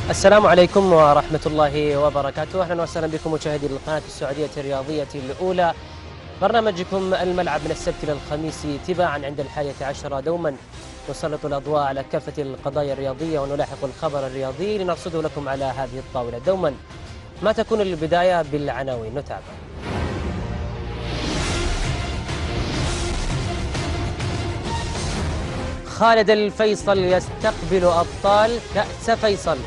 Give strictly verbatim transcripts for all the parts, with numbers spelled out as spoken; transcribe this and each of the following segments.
السلام عليكم ورحمة الله وبركاته. أهلا وسهلا بكم مشاهدي القناة السعودية الرياضية الأولى، برنامجكم الملعب من السبت إلى الخميس تباعا عند الحادية عشرة دوما. نسلط الأضواء على كافة القضايا الرياضية ونلاحق الخبر الرياضي لنرصده لكم على هذه الطاولة دوما. ما تكون البداية بالعناوين، نتابع. خالد الفيصل يستقبل أبطال كأس فيصل.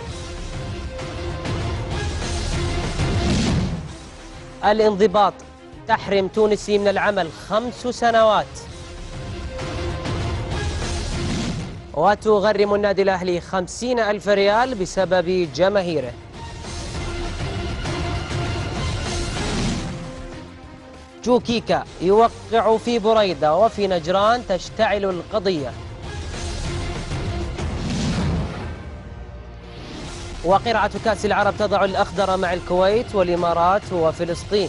الانضباط تحرم تونسي من العمل خمس سنوات. وتغرم النادي الأهلي خمسين ألف ريال بسبب جماهيره. جوكيكا يوقع في بريدة، وفي نجران تشتعل القضية. وقرعة كأس العرب تضع الأخضر مع الكويت والإمارات وفلسطين.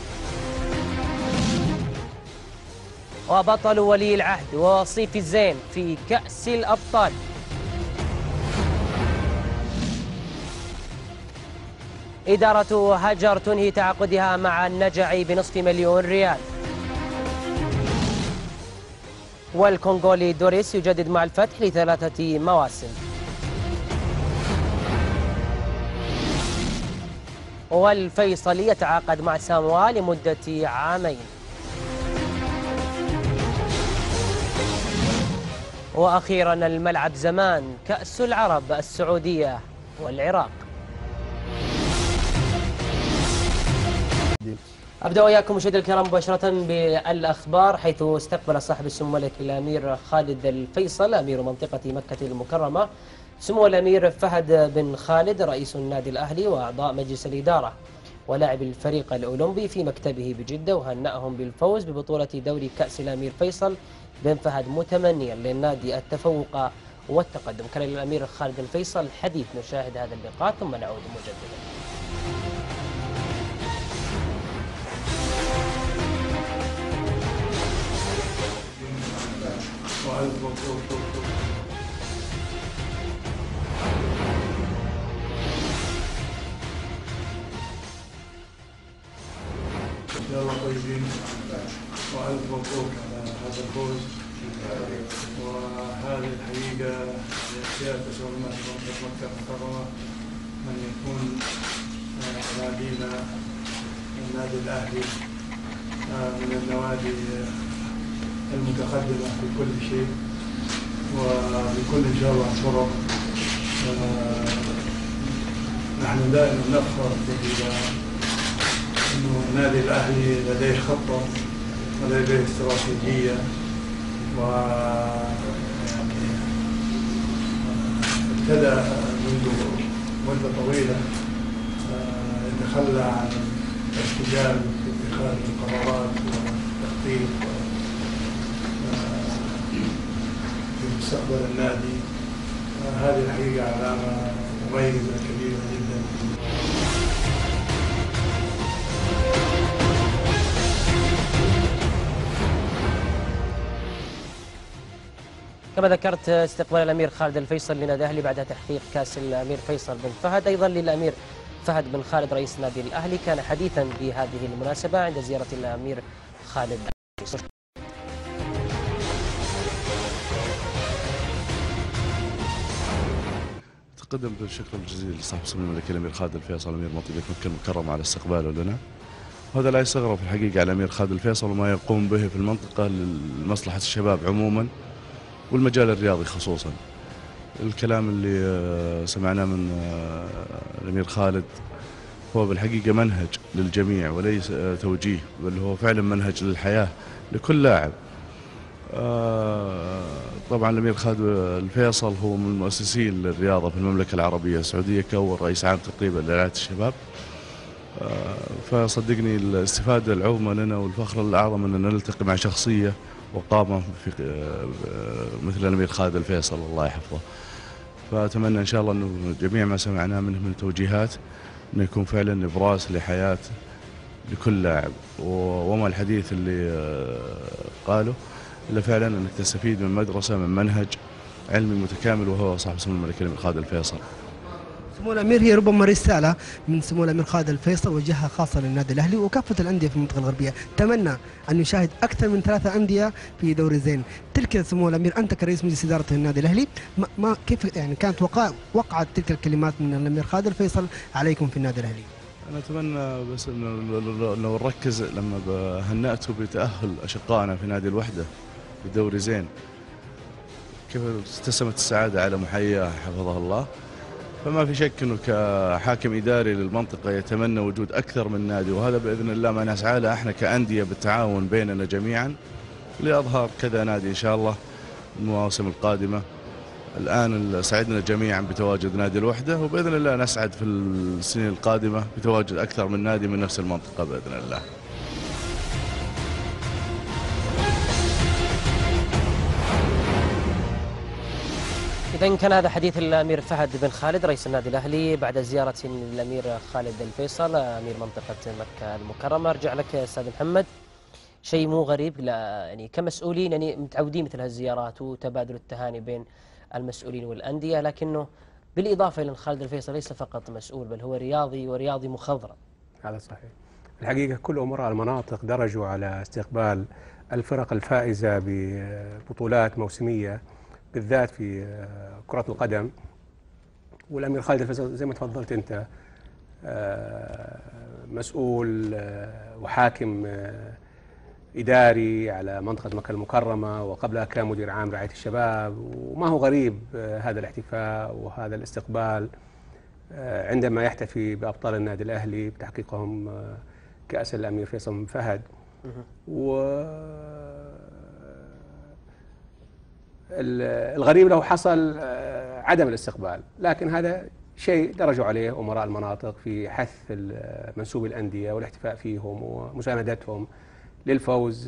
وبطل ولي العهد ووصيف الزين في كأس الأبطال. إدارة هجر تنهي تعاقدها مع النجعي بنصف مليون ريال. والكونغولي دوريس يجدد مع الفتح لثلاثة مواسم. والفيصلي يتعاقد مع ساموا لمدة عامين. وأخيرا الملعب زمان، كأس العرب السعودية والعراق. أبدأ وإياكم مشاهدينا الكرام مباشرة بالأخبار، حيث استقبل صاحب السمو الملكي الأمير خالد الفيصل أمير منطقة مكة المكرمة سمو الأمير فهد بن خالد رئيس النادي الأهلي وأعضاء مجلس الإدارة ولاعب الفريق الأولمبي في مكتبه بجدة، وهنأهم بالفوز ببطولة دوري كأس الأمير فيصل بن فهد، متمنيا للنادي التفوق والتقدم. كان للأمير خالد الفيصل حديث، نشاهد هذا اللقاء ثم نعود مجددا. إن شاء الله طيبين، وألف مبروك على هذا الفوز. وهذه الحقيقة سيادة رئيس منطقة مكة المكرمة أن يكون نادينا النادي الأهلي من النوادي المتقدمة في كل شيء وبكل إن شاء الله طرق. نحن دائما نفخر إنه النادي الأهلي لديه خطة ولديه استراتيجية، و يعني ابتدأ منذ مدة طويلة يتخلى عن الارتجال في اتخاذ القرارات والتخطيط في مستقبل النادي. هذه الحقيقة علامة مميزة كبيرة جدا. كما ذكرت، استقبال الأمير خالد الفيصل لنادي الأهلي بعد تحقيق كأس الأمير فيصل بن فهد أيضا للأمير فهد بن خالد رئيس نادي الأهلي، كان حديثا بهذه المناسبة عند زيارة الأمير خالد الفيصل. تقدم بالشكر الجزيل لصاحب السمو الملكي الأمير خالد الفيصل أمير منطقة مكة المكرمة على استقباله لنا. وهذا لا يستغرب في الحقيقة على الأمير خالد الفيصل وما يقوم به في المنطقة لمصلحة الشباب عموما والمجال الرياضي خصوصا. الكلام اللي سمعناه من الأمير خالد هو بالحقيقة منهج للجميع وليس توجيه، بل هو فعلا منهج للحياة لكل لاعب. طبعا الأمير خالد الفيصل هو من المؤسسين للرياضة في المملكة العربية السعودية كأول رئيس عام تقريبا لرعاية الشباب. فصدقني الاستفادة العظمى لنا والفخر الأعظم أننا نلتقي مع شخصية وقامة في مثل الأمير خالد الفيصل الله يحفظه. فأتمنى إن شاء الله أنه جميع ما سمعناه منه من توجيهات أنه يكون فعلا نبراس لحياة لكل لاعب، وما الحديث اللي قاله إلا فعلا أنك تستفيد من مدرسة من منهج علمي متكامل وهو صاحب السمو الملكي الأمير خالد الفيصل. سمو الامير، هي ربما رساله من سمو الامير خالد الفيصل وجهها خاصه للنادي الاهلي وكافه الانديه في المنطقه الغربيه، تمنى ان يشاهد اكثر من ثلاثه انديه في دوري زين. تلك سمو الامير انت كرئيس مجلس اداره النادي الاهلي، ما, ما كيف يعني كانت وقع وقعت تلك الكلمات من الامير خالد الفيصل عليكم في النادي الاهلي؟ انا اتمنى بس انه لو نركز لما هنأتوا بتاهل اشقائنا في نادي الوحده بدوري زين، كيف ابتسمت السعاده على محياه حفظه الله. فما في شك انه كحاكم اداري للمنطقه يتمنى وجود اكثر من نادي، وهذا باذن الله ما نسعى له احنا كانديه بالتعاون بيننا جميعا لاظهار كذا نادي ان شاء الله المواسم القادمه. الان سعدنا جميعا بتواجد نادي الوحده، وباذن الله نسعد في السنين القادمه بتواجد اكثر من نادي من نفس المنطقه باذن الله. إذا كان هذا حديث الأمير فهد بن خالد رئيس النادي الأهلي بعد زيارة الأمير خالد الفيصل أمير منطقة مكة المكرمة. أرجع لك أستاذ محمد، شيء مو غريب، لا يعني كمسؤولين يعني متعودين مثل هالزيارات وتبادل التهاني بين المسؤولين والأندية، لكنه بالإضافة إلى خالد الفيصل ليس فقط مسؤول بل هو رياضي ورياضي مخضرم. هذا صحيح. الحقيقة كل أمراء المناطق درجوا على استقبال الفرق الفائزة ببطولات موسمية بالذات في كرة القدم. والأمير خالد الفيصل زي ما تفضلت أنت مسؤول وحاكم إداري على منطقة مكة المكرمة، وقبلها كان مدير عام رعاية الشباب، وما هو غريب هذا الاحتفاء وهذا الاستقبال عندما يحتفي بأبطال النادي الأهلي بتحقيقهم كأس الأمير فيصل بن فهد. و الغريب له حصل عدم الاستقبال، لكن هذا شيء درجوا عليه أمراء المناطق في حث منسوبي الأندية والاحتفاء فيهم ومساندتهم للفوز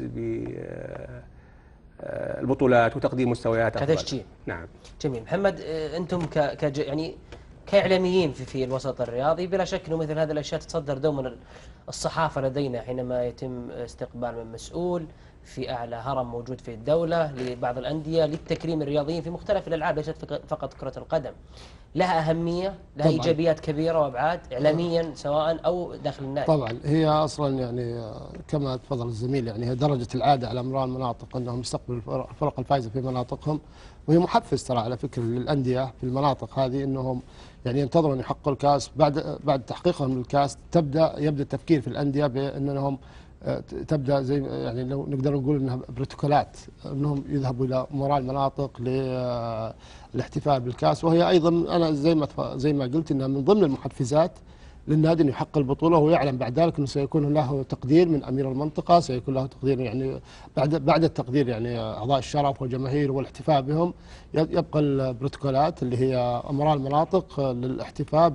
بالبطولات وتقديم مستويات أفضل. كتشجيع. نعم. جميل. محمد، أنتم ك ك يعني كإعلاميين في في الوسط الرياضي بلا شك أنه مثل هذه الأشياء تتصدر دوما الصحافة لدينا حينما يتم استقبال من مسؤول في أعلى هرم موجود في الدولة لبعض الأندية للتكريم الرياضيين في مختلف الألعاب، ليست فقط كرة القدم. لها أهمية، لها طبعاً إيجابيات كبيرة وأبعاد إعلاميا سواء أو داخل النادي. طبعا هي أصلا يعني كما تفضل الزميل يعني هي درجة العادة على أمراء المناطق أنهم يستقبلوا الفرق الفائزة في مناطقهم، وهي محفز ترى على فكرة للأندية في المناطق هذه أنهم يعني ينتظرون يحققوا الكاس. بعد بعد تحقيقهم للكاس تبدأ يبدأ التفكير في الأندية بأنهم تبدا زي يعني لو نقدر نقول انها بروتوكولات انهم يذهبوا الى امراء المناطق للاحتفال بالكاس، وهي ايضا انا زي ما زي ما قلت انها من ضمن المحفزات للنادي انه يحقق البطوله، ويعلم بعد ذلك انه سيكون له تقدير من امير المنطقه، سيكون له تقدير يعني بعد بعد التقدير يعني اعضاء الشرف والجماهير والاحتفاء بهم. يبقى البروتوكولات اللي هي امراء المناطق للاحتفاء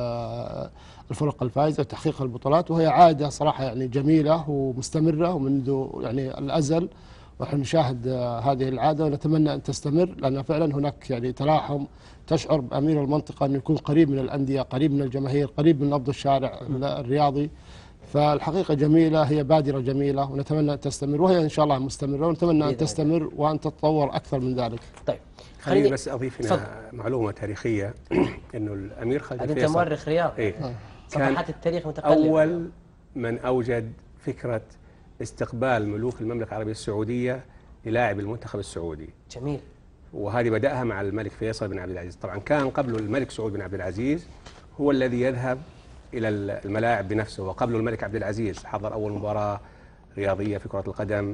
بالفرق الفائزه وتحقيق البطولات، وهي عاده صراحه يعني جميله ومستمره ومنذ يعني الازل، ونحن نشاهد هذه العاده ونتمنى ان تستمر، لان فعلا هناك يعني تلاحم، تشعر بامير المنطقه انه يكون قريب من الانديه، قريب من الجماهير، قريب من نبض الشارع الرياضي. فالحقيقه جميله، هي بادره جميله ونتمنى ان تستمر، وهي ان شاء الله مستمره، ونتمنى ان تستمر وان تتطور اكثر من ذلك. طيب خليني بس اضيف هنا معلومه تاريخيه انه الامير خالد الفيصل انت مؤرخ رياضي إيه؟ صفحات التاريخ متقلبه. اول من اوجد فكره استقبال ملوك المملكه العربيه السعوديه للاعب المنتخب السعودي. جميل. وهذه بدأها مع الملك فيصل بن عبد العزيز. طبعا كان قبله الملك سعود بن عبد العزيز هو الذي يذهب إلى الملاعب بنفسه، وقبله الملك عبد العزيز حضر أول مباراة رياضية في كرة القدم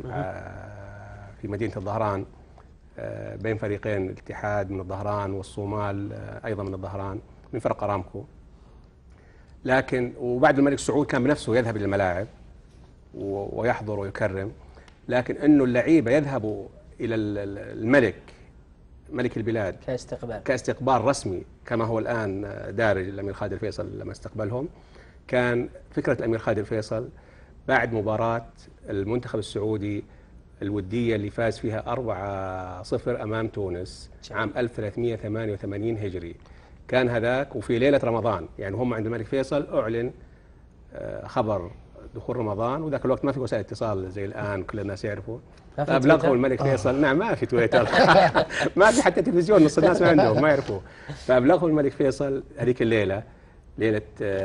في مدينة الظهران بين فريقين، الاتحاد من الظهران والصومال أيضا من الظهران من فرق أرامكو. لكن وبعد الملك سعود كان بنفسه يذهب إلى الملاعب ويحضر ويكرم، لكن أنه اللعيبة يذهبوا إلى الملك ملك البلاد كاستقبال كاستقبال رسمي كما هو الآن دارج الأمير خالد الفيصل لما استقبلهم. كان فكرة الأمير خالد الفيصل بعد مباراة المنتخب السعودي الودية اللي فاز فيها أربعة صفر أمام تونس عام ألف وثلاثمئة وثمانية وثمانين هجري، كان هذاك وفي ليلة رمضان، يعني هم عند الملك فيصل أعلن خبر دخول رمضان، وذاك الوقت ما في وسائل اتصال زي الان كل الناس يعرفوا. ما في فابلغهم تويتر؟ الملك فيصل. نعم ما في تويتر. ما في حتى تلفزيون، نص الناس ما عندهم ما يعرفوا. فابلغهم الملك فيصل هذيك الليله، ليله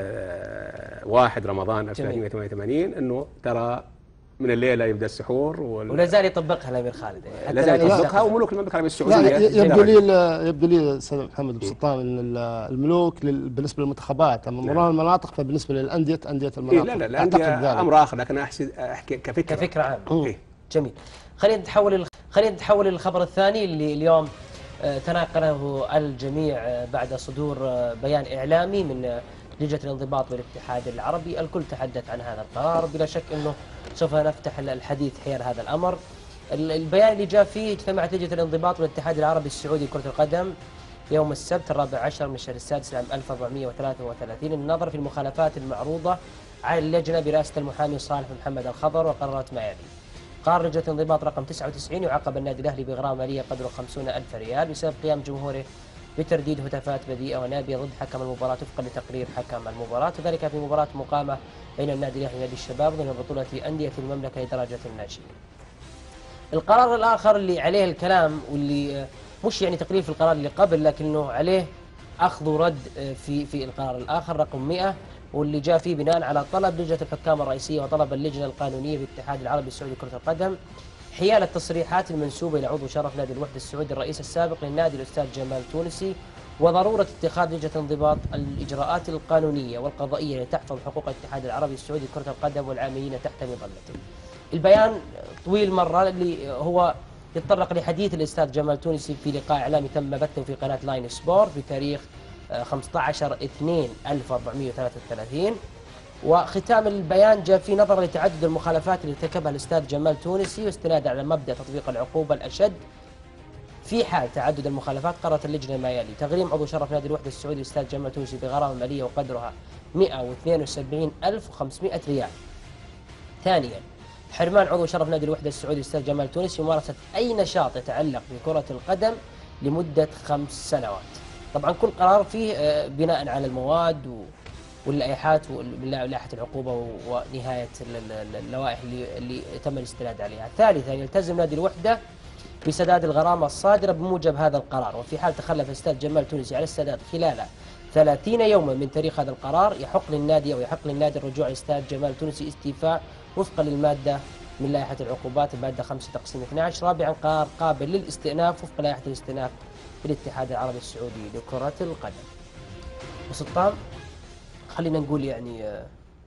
آه، واحد رمضان ألف وثلاثمئة وثمانية وثمانين، انه ترى من الليله يبدا السحور وال... ولا زال يطبقها الامير خالد يعني حتى لا زال لا يطبقها، وملوك المملكه العربيه لا السعوديه يبدو لي يبدو لي استاذ محمد بن سلطان ان ال- الملوك لل- بالنسبه للمنتخبات، اما مران المناطق فبالنسبه للانديه انديه إيه المناطق. لا لا لا اعتقد أندية ذلك. امر اخر، لكن احسن احكي كفكره كفكره عامه. إيه. جميل. خلينا نتحول ال- خلينا نتحول للخبر الثاني اللي اليوم آه، تناقله الجميع آه، بعد صدور آه، بيان اعلامي من آه، لجنه الانضباط بالاتحاد العربي. الكل تحدث عن هذا القرار، بلا شك انه سوف نفتح الحديث حيال هذا الامر. ال- البيان اللي جاء فيه: اجتمعت لجنه الانضباط بالاتحاد العربي السعودي لكره القدم يوم السبت الرابع عشر من الشهر السادس عام ألف وأربعمئة وثلاثة وثلاثين النظر في المخالفات المعروضه على اللجنه برئاسه المحامي صالح محمد الخضر، وقررت ما يلي: قرار لجنة الانضباط رقم تسعة وتسعين يعاقب النادي الأهلي بغرامة مالية قدره خمسين ألف ريال بسبب قيام جمهوره بترديد هتافات بذيئة ونابية ضد حكم المباراة وفقا لتقرير حكم المباراة، وذلك في مباراة مقامة بين النادي الأهلي ونادي الشباب ضمن بطولة أندية المملكة لدرجة الناشئين. القرار الآخر اللي عليه الكلام، واللي مش يعني تقليل في القرار اللي قبل لكنه عليه أخذ ورد في في القرار الآخر رقم مئة، واللي جاء فيه بناء على طلب لجنة الحكام الرئيسية وطلب اللجنة القانونية بالاتحاد العربي السعودي لكرة القدم حيال التصريحات المنسوبة إلى عضو شرف نادي الوحدة السعودي الرئيس السابق للنادي الأستاذ جمال تونسي، وضرورة اتخاذ لجنة الانضباط الإجراءات القانونية والقضائية لتحفظ حقوق الاتحاد العربي السعودي لكرة القدم والعاملين تحت مظلته. البيان طويل مرة، اللي هو يتطرق لحديث الأستاذ جمال تونسي في لقاء إعلامي تم بثه في قناة لاين سبورت بتاريخ خمسة عشر اثنين ألف وأربعمئة وثلاثة وثلاثين. وختام البيان جاء في نظر لتعدد المخالفات اللي ارتكبها الأستاذ جمال تونسي، واستنادا على مبدأ تطبيق العقوبة الأشد في حال تعدد المخالفات، قررت اللجنة ما يلي: تغريم عضو شرف نادي الوحدة السعودي الأستاذ جمال تونسي بغرامة مالية وقدرها مئة واثنين وسبعين ألف وخمسمئة ريال. ثانيا، حرمان عضو شرف نادي الوحدة السعودي الأستاذ جمال تونسي ممارسة أي نشاط يتعلق بكرة القدم لمدة خمس سنوات. طبعا كل قرار فيه بناء على المواد واللائحات ولائحة العقوبة ونهاية اللوائح اللي, اللي تم الاستناد عليها. ثالثا، يلتزم نادي الوحدة بسداد الغرامة الصادرة بموجب هذا القرار، وفي حال تخلف الأستاذ جمال تونسي على السداد خلال ثلاثين يوما من تاريخ هذا القرار، يحق للنادي أو يحق للنادي الرجوع للأستاذ جمال تونسي استيفاء وفقا للمادة من لائحة العقوبات المادة خمسة تقسيم اثني عشر. رابعا، قرار قابل للاستئناف وفق لائحة الاستئناف بالاتحاد العربي السعودي لكرة القدم. وسلطان، خلينا نقول يعني آه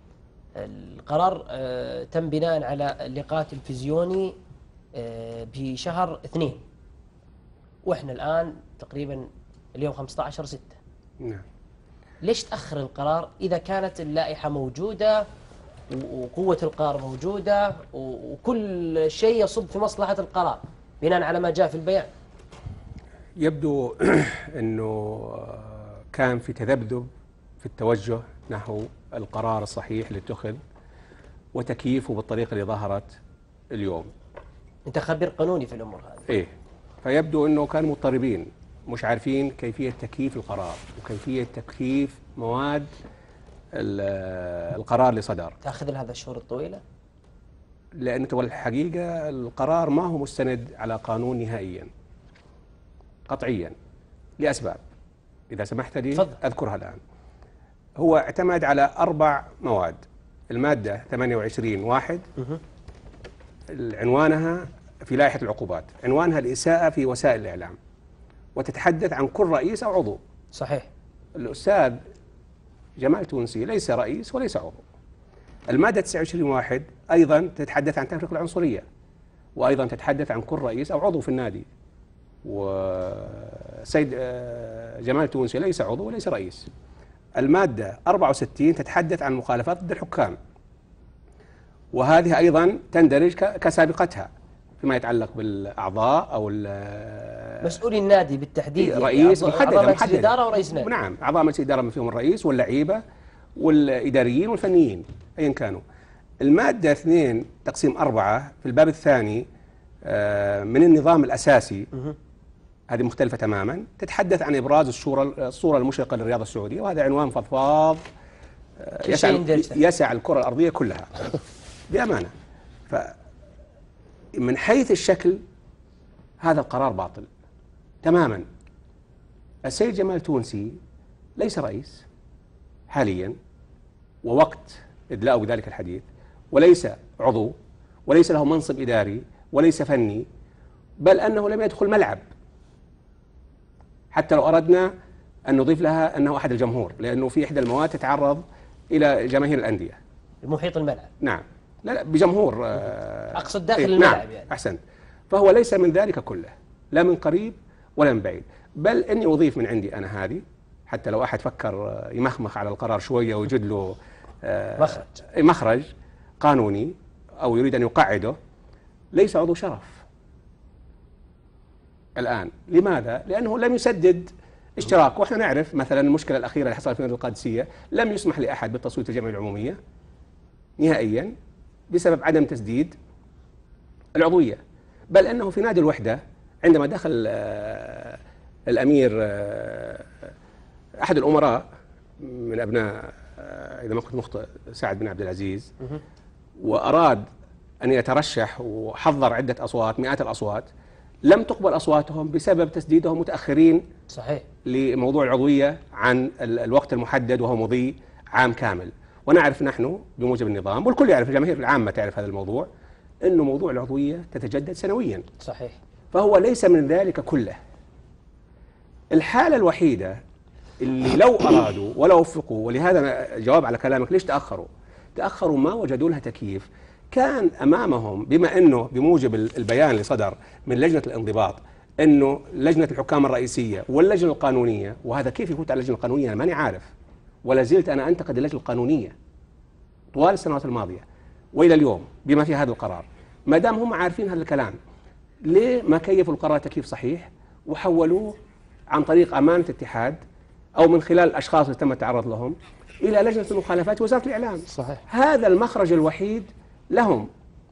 القرار آه تم بناء على لقاء تلفزيوني آه بشهر اثنين، واحنا الآن تقريبا اليوم خمسة عشر ستة. نعم. ليش تأخر القرار إذا كانت اللائحة موجودة وقوة القرار موجودة وكل شيء يصب في مصلحة القرار بناء على ما جاء في البيان؟ يبدو أنه كان في تذبذب في التوجه نحو القرار الصحيح اللي اتخذ وتكييفه بالطريقة اللي ظهرت اليوم. أنت خبير قانوني في الأمور هذه. إيه، فيبدو أنه كانوا مضطربين، مش عارفين كيفية تكييف القرار وكيفية تكييف مواد القرار اللي صدر. تأخذ لهذا الشهور الطويلة؟ لأن الحقيقة القرار ما هو مستند على قانون نهائيا قطعيا لأسباب، إذا سمحت لي فضل. أذكرها الآن. هو اعتمد على أربع مواد. المادة ثمانية وعشرين واحد عنوانها في لائحة العقوبات، عنوانها الإساءة في وسائل الإعلام، وتتحدث عن كل رئيس أو عضو. صحيح. الأستاذ جمال تونسي ليس رئيس وليس عضو. المادة تسعة وعشرين واحد أيضا تتحدث عن تفريق العنصرية، وأيضا تتحدث عن كل رئيس أو عضو في النادي، وسيد جمال تونسي ليس عضو وليس رئيس. المادة أربعة وستين تتحدث عن مخالفات ضد الحكام، وهذه أيضا تندرج كسابقتها فيما يتعلق بالأعضاء أو مسؤولي النادي بالتحديد، رئيس يعني محدد أعضاء مجلس محدد. الإدارة ورئيس نادي. نعم، أعضاء مجلس الإدارة فيهم الرئيس واللعيبة والإداريين والفنيين أيا كانوا. المادة اثنين تقسيم أربعة في الباب الثاني من النظام الأساسي، هذه مختلفة تماما، تتحدث عن إبراز الصورة الصورة المشرقة للرياضة السعودية، وهذا عنوان فضفاض يسع يسع الكرة الأرضية كلها بأمانة. فمن حيث الشكل هذا القرار باطل تماما. السيد جمال تونسي ليس رئيس حاليا ووقت إدلاء بذلك الحديث، وليس عضو، وليس له منصب إداري، وليس فني، بل أنه لم يدخل ملعب حتى لو أردنا أن نضيف لها أنه أحد الجمهور، لأنه في إحدى المواد تتعرض إلى جماهير الأندية محيط الملعب. نعم، لا لا بجمهور، أقصد داخل إيه الملعب نعم يعني. أحسنت. فهو ليس من ذلك كله، لا من قريب ولا من بعيد، بل إني أضيف من عندي أنا هذه حتى لو أحد فكر يمخمخ على القرار شوية ويوجد له مخرج مخرج قانوني أو يريد أن يقعده، ليس عضو شرف الآن. لماذا؟ لأنه لم يسدد اشتراك، واحنا نعرف مثلا المشكلة الأخيرة اللي حصلت في نادي القادسية، لم يسمح لأحد بالتصويت في الجمعية العمومية نهائيا بسبب عدم تسديد العضوية. بل أنه في نادي الوحدة عندما دخل آه الأمير آه أحد الأمراء من أبناء آه إذا ما كنت مخطئ سعد بن عبد العزيز، وأراد أن يترشح وحضر عدة أصوات مئات الأصوات، لم تقبل أصواتهم بسبب تسديدهم متأخرين صحيح لموضوع العضوية عن الوقت المحدد وهو مضي عام كامل. ونعرف نحن بموجب النظام، والكل يعرف، الجماهير العامة تعرف هذا الموضوع، أنه موضوع العضوية تتجدد سنويا. صحيح. فهو ليس من ذلك كله. الحالة الوحيدة اللي لو أرادوا ولا وفقوا، ولهذا جواب على كلامك ليش تأخروا تأخروا ما وجدوا لها تكييف. كان أمامهم، بما أنه بموجب البيان اللي صدر من لجنة الانضباط أنه لجنة الحكام الرئيسية واللجنة القانونية، وهذا كيف يفوت على اللجنة القانونية أنا ماني عارف، ولا زلت أنا أنتقد اللجنة القانونية طوال السنوات الماضية وإلى اليوم بما في هذا القرار. ما دام هم عارفين هذا الكلام، ليه ما كيفوا القرار تكييف صحيح وحولوه عن طريق أمانة اتحاد أو من خلال الأشخاص اللي تم التعرض لهم إلى لجنة المخالفات وزارة الإعلام؟ صحيح. هذا المخرج الوحيد لهم،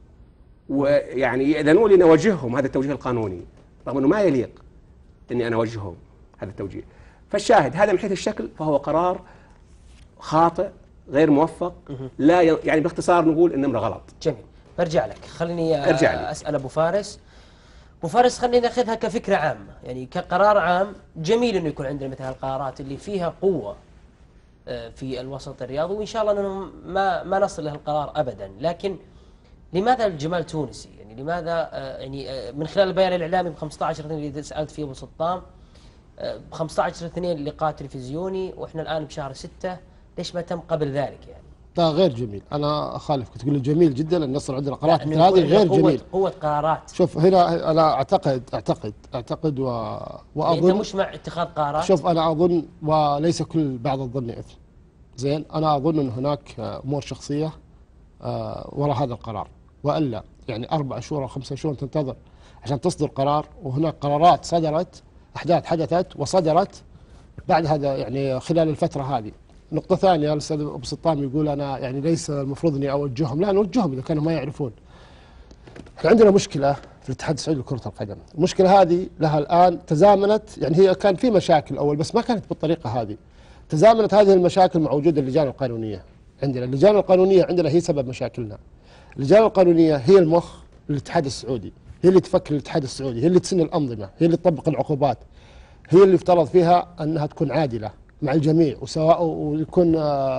ويعني يأذنوا لي نوجههم هذا التوجيه القانوني، رغم أنه ما يليق أني أنا أوجههم هذا التوجيه. فالشاهد هذا من حيث الشكل فهو قرار خاطئ غير موفق، لا ي... يعني باختصار نقول النمرة غلط. جميل. برجع لك، خليني ارجع لي. أسأل أبو فارس. أبو فارس خلينا ناخذها كفكرة عامة، يعني كقرار عام. جميل أنه يكون عندنا مثل هالقرارات اللي فيها قوة في الوسط الرياضي، وإن شاء الله أنه ما ما نصل له القرار أبدا. لكن لماذا الجمال تونسي؟ يعني لماذا يعني من خلال البيان الإعلامي ب خمسة عشر اثنين اللي سألت فيه أبو سلطان، ب خمسة عشر اثنين لقاء تلفزيوني وإحنا الآن بشهر ستة، ليش ما تم قبل ذلك يعني؟ لا غير جميل، أنا أخالف. كنت تقول جميل جدا أن يصل عندنا قرارات مثل هذه غير قوة جميل. قوة قرارات. شوف هنا أنا أعتقد أعتقد أعتقد و... وأظن أنت مش مع اتخاذ قرارات؟ شوف أنا أظن، وليس كل بعض الظن إثم. زين، أنا أظن أن هناك أمور شخصية وراء هذا القرار، وإلا يعني أربع شهور أو خمسة شهور تنتظر عشان تصدر قرار، وهناك قرارات صدرت، أحداث حدثت وصدرت بعد هذا يعني خلال الفترة هذه. نقطة ثانية، الأستاذ أبو سلطان يقول أنا يعني ليس المفروض إني أوجههم، لا نوجههم إذا كانوا ما يعرفون. احنا عندنا مشكلة في الاتحاد السعودي لكرة القدم، المشكلة هذه لها الآن تزامنت، يعني هي كان في مشاكل أول بس ما كانت بالطريقة هذه. تزامنت هذه المشاكل مع وجود اللجان القانونية. عندنا اللجان القانونية عندنا هي سبب مشاكلنا. اللجان القانونية هي المخ للاتحاد السعودي، هي اللي تفكر الاتحاد السعودي، هي اللي تسن الأنظمة، هي اللي تطبق العقوبات، هي اللي يفترض فيها أنها تكون عادلة مع الجميع، وسواء ويكون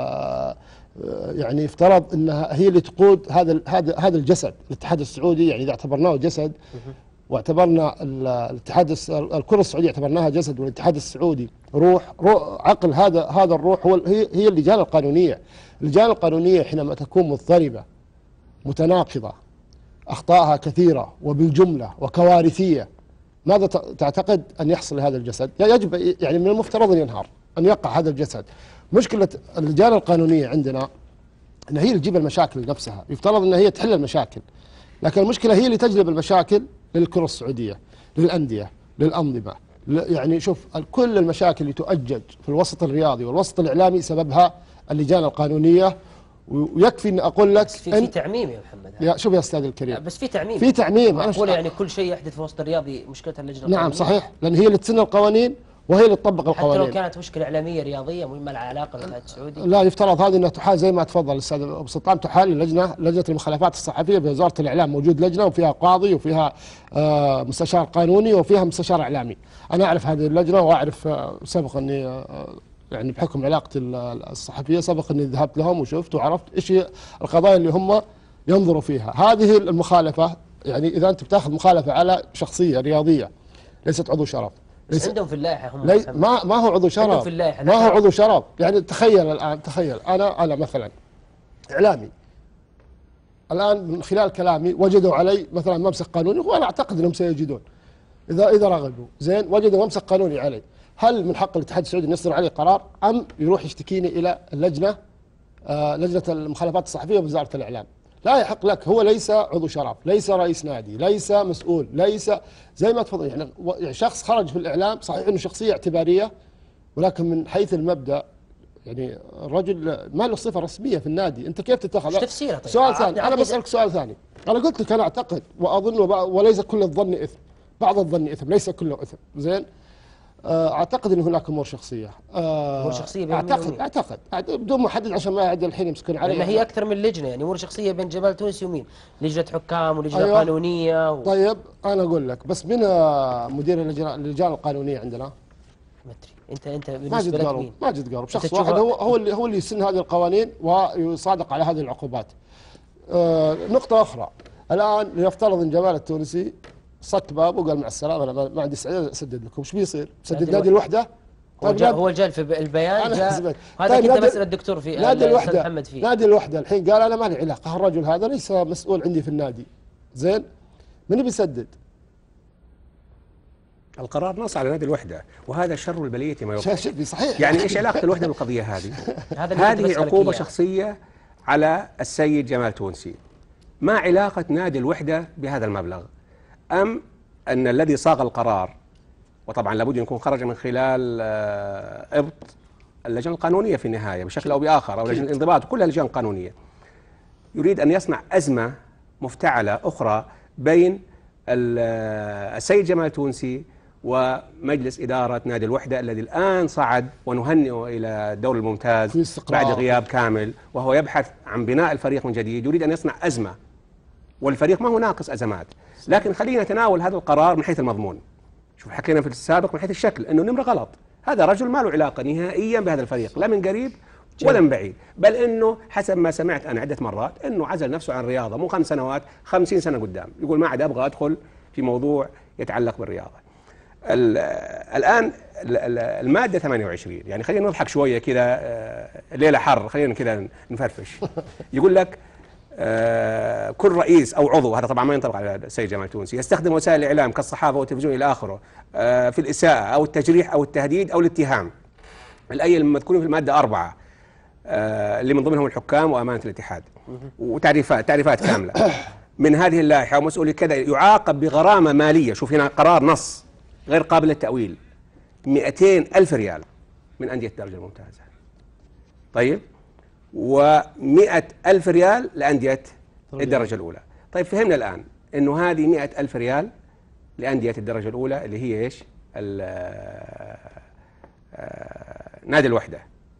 يعني يفترض أنها هي اللي تقود هذا هذا هذا الجسد الاتحاد السعودي. يعني إذا اعتبرناه جسد واعتبرنا الاتحاد الكرة السعودية اعتبرناها جسد، والاتحاد السعودي روح, روح عقل، هذا هذا الروح هو هي هي اللجان القانونية. اللجان القانونية حينما تكون مضطربة متناقضة أخطائها كثيرة وبالجملة وكوارثية، ماذا تعتقد أن يحصل لهذا الجسد؟ يجب يعني من المفترض أن ينهار، أن يقع هذا الجسد. مشكلة اللجان القانونية عندنا أن هي اللي تجيب المشاكل نفسها، يفترض أن هي تحل المشاكل، لكن المشكلة هي اللي تجلب المشاكل للكرة السعودية، للأندية، للأنظمة. يعني شوف كل المشاكل اللي تؤجج في الوسط الرياضي والوسط الإعلامي سببها اللجان القانونية. ويكفي ان اقول لك في, في تعميم يا محمد. يا شوف يا استاذ الكريم، بس في تعميم في تعميم معقول يعني كل شيء يحدث في وسط الرياضي مشكلة اللجنة نعم القانونية؟ صحيح، لان هي اللي تسن القوانين وهي اللي تطبق القوانين. حتى لو كانت مشكله اعلاميه رياضيه ما لها علاقه بالاتحاد السعودي؟ لا، يفترض هذه انها تحال زي ما تفضل الاستاذ ابو سلطان، تحال اللجنه لجنه المخالفات الصحفيه بوزاره الاعلام، موجود لجنه وفيها قاضي وفيها آه مستشار قانوني وفيها مستشار اعلامي. انا اعرف هذه اللجنه واعرف آه سبق اني آه يعني بحكم علاقتي الصحفيه سبق اني ذهبت لهم وشفت وعرفت ايش هي القضايا اللي هم ينظروا فيها. هذه المخالفه يعني اذا انت بتاخذ مخالفه على شخصيه رياضيه ليست عضو شرف، بس عندهم في اللائحه هم لي ما ما هو عضو شرف، ما هو عضو شرف. يعني تخيل الان، تخيل انا انا مثلا اعلامي الان من خلال كلامي وجدوا علي مثلا ممسك قانوني، وانا اعتقد انهم سيجدون اذا اذا رغبوا زين وجدوا ممسك قانوني علي، هل من حق الاتحاد السعودي ان يصدر علي قرار ام يروح يشتكيني الى اللجنه آه لجنه المخالفات الصحفيه بوزاره الاعلام؟ لا يحق لك، هو ليس عضو شرف، ليس رئيس نادي، ليس مسؤول، ليس زي ما تفضل يعني شخص خرج في الاعلام، صحيح انه شخصيه اعتباريه ولكن من حيث المبدا يعني الرجل ما له صفه رسميه في النادي. انت كيف تتخذ تفسيره؟ طيب سؤال ثاني، انا بسالك سؤال ثاني. انا قلت لك انا اعتقد واظن وليس كل الظن اثم، بعض الظن اثم ليس كله اثم، زين؟ اعتقد ان هناك امور شخصيه امور شخصيه بين اعتقد اعتقد بدون ما احدد عشان ما يعد الحين يمسكون علي. ما هي اكثر من لجنه يعني امور شخصيه بين جمال تونسي ومين؟ لجنه حكام ولجنه أيوة. قانونيه و... طيب انا اقول لك بس من مدير اللجان القانونيه عندنا؟ ما ادري انت انت ماجد قارب. ماجد قارب شخص واحد هو هو اللي هو اللي يسن هذه القوانين ويصادق على هذه العقوبات. آه نقطه اخرى، الان لنفترض ان جمال التونسي صك باب وقال مع السلامه انا ما عندي استعداد اسدد لكم، ايش بيصير؟ بسدد نادي الوحده؟ طيب جا هو جاء في البيان جاء هذا طيب كنت بسال الدكتور في نادي الوحده محمد فيه. نادي الوحده الحين قال انا ما لي علاقه، الرجل هذا ليس مسؤول عندي في النادي، زين؟ من بيسدد؟ القرار نص على نادي الوحده، وهذا شر البليه ما يقال. صحيح. يعني ايش علاقه الوحده بالقضيه هذه؟ هذه عقوبه شخصيه على السيد جمال تونسي. ما علاقه نادي الوحده بهذا المبلغ؟ أم أن الذي صاغ القرار، وطبعا لابد أن يكون خرج من خلال إبط اللجنة القانونية في النهاية بشكل أو بآخر، أو لجنة الانضباط، كلها لجان قانونية، يريد أن يصنع أزمة مفتعلة أخرى بين السيد جمال تونسي ومجلس إدارة نادي الوحدة الذي الآن صعد ونهنئه إلى الدور الممتاز بعد غياب كامل، وهو يبحث عن بناء الفريق من جديد، يريد أن يصنع أزمة، والفريق ما هو ناقص أزمات. لكن خلينا نتناول هذا القرار من حيث المضمون. شوف حكينا في السابق من حيث الشكل انه نمره غلط، هذا رجل ما له علاقه نهائيا بهذا الفريق، لا من قريب ولا من بعيد، بل انه حسب ما سمعت انا عده مرات انه عزل نفسه عن الرياضه مو خمس سنوات، خمسين سنه قدام، يقول ما عاد ابغى ادخل في موضوع يتعلق بالرياضه. الان الماده ثمانية وعشرين، يعني خلينا نضحك شويه كذا، ليله حر خلينا كذا نفرفش. يقول لك آه كل رئيس او عضو، هذا طبعا ما ينطبق على السيد جمال تونسي، يستخدم وسائل الاعلام كالصحافه والتلفزيون الى اخره آه في الاساءه او التجريح او التهديد او الاتهام. الايه المذكورين في الماده اربعه آه اللي من ضمنهم الحكام وامانه الاتحاد، وتعريفات تعريفات كامله من هذه اللائحه، ومسؤول كذا يعاقب بغرامه ماليه. شوف هنا قرار نص غير قابل للتاويل، مئتين ألف ريال من انديه الدرجه الممتازه. طيب، ومئة ألف ريال لأندية الدرجة الأولى. طيب فهمنا الآن أنه هذه مئة ألف ريال لأندية الدرجة الأولى اللي هي إيش؟ نادي الوحدة.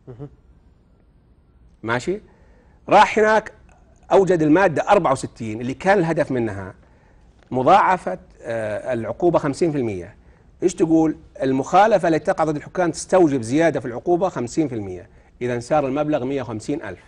ماشي؟ راح هناك أوجد المادة أربعة وستين اللي كان الهدف منها مضاعفة العقوبة خمسين بالمئة. إيش تقول؟ المخالفة التي تقع ضد الحكام تستوجب زيادة في العقوبة خمسين بالمئة. إذا صار المبلغ مئة وخمسين ألف.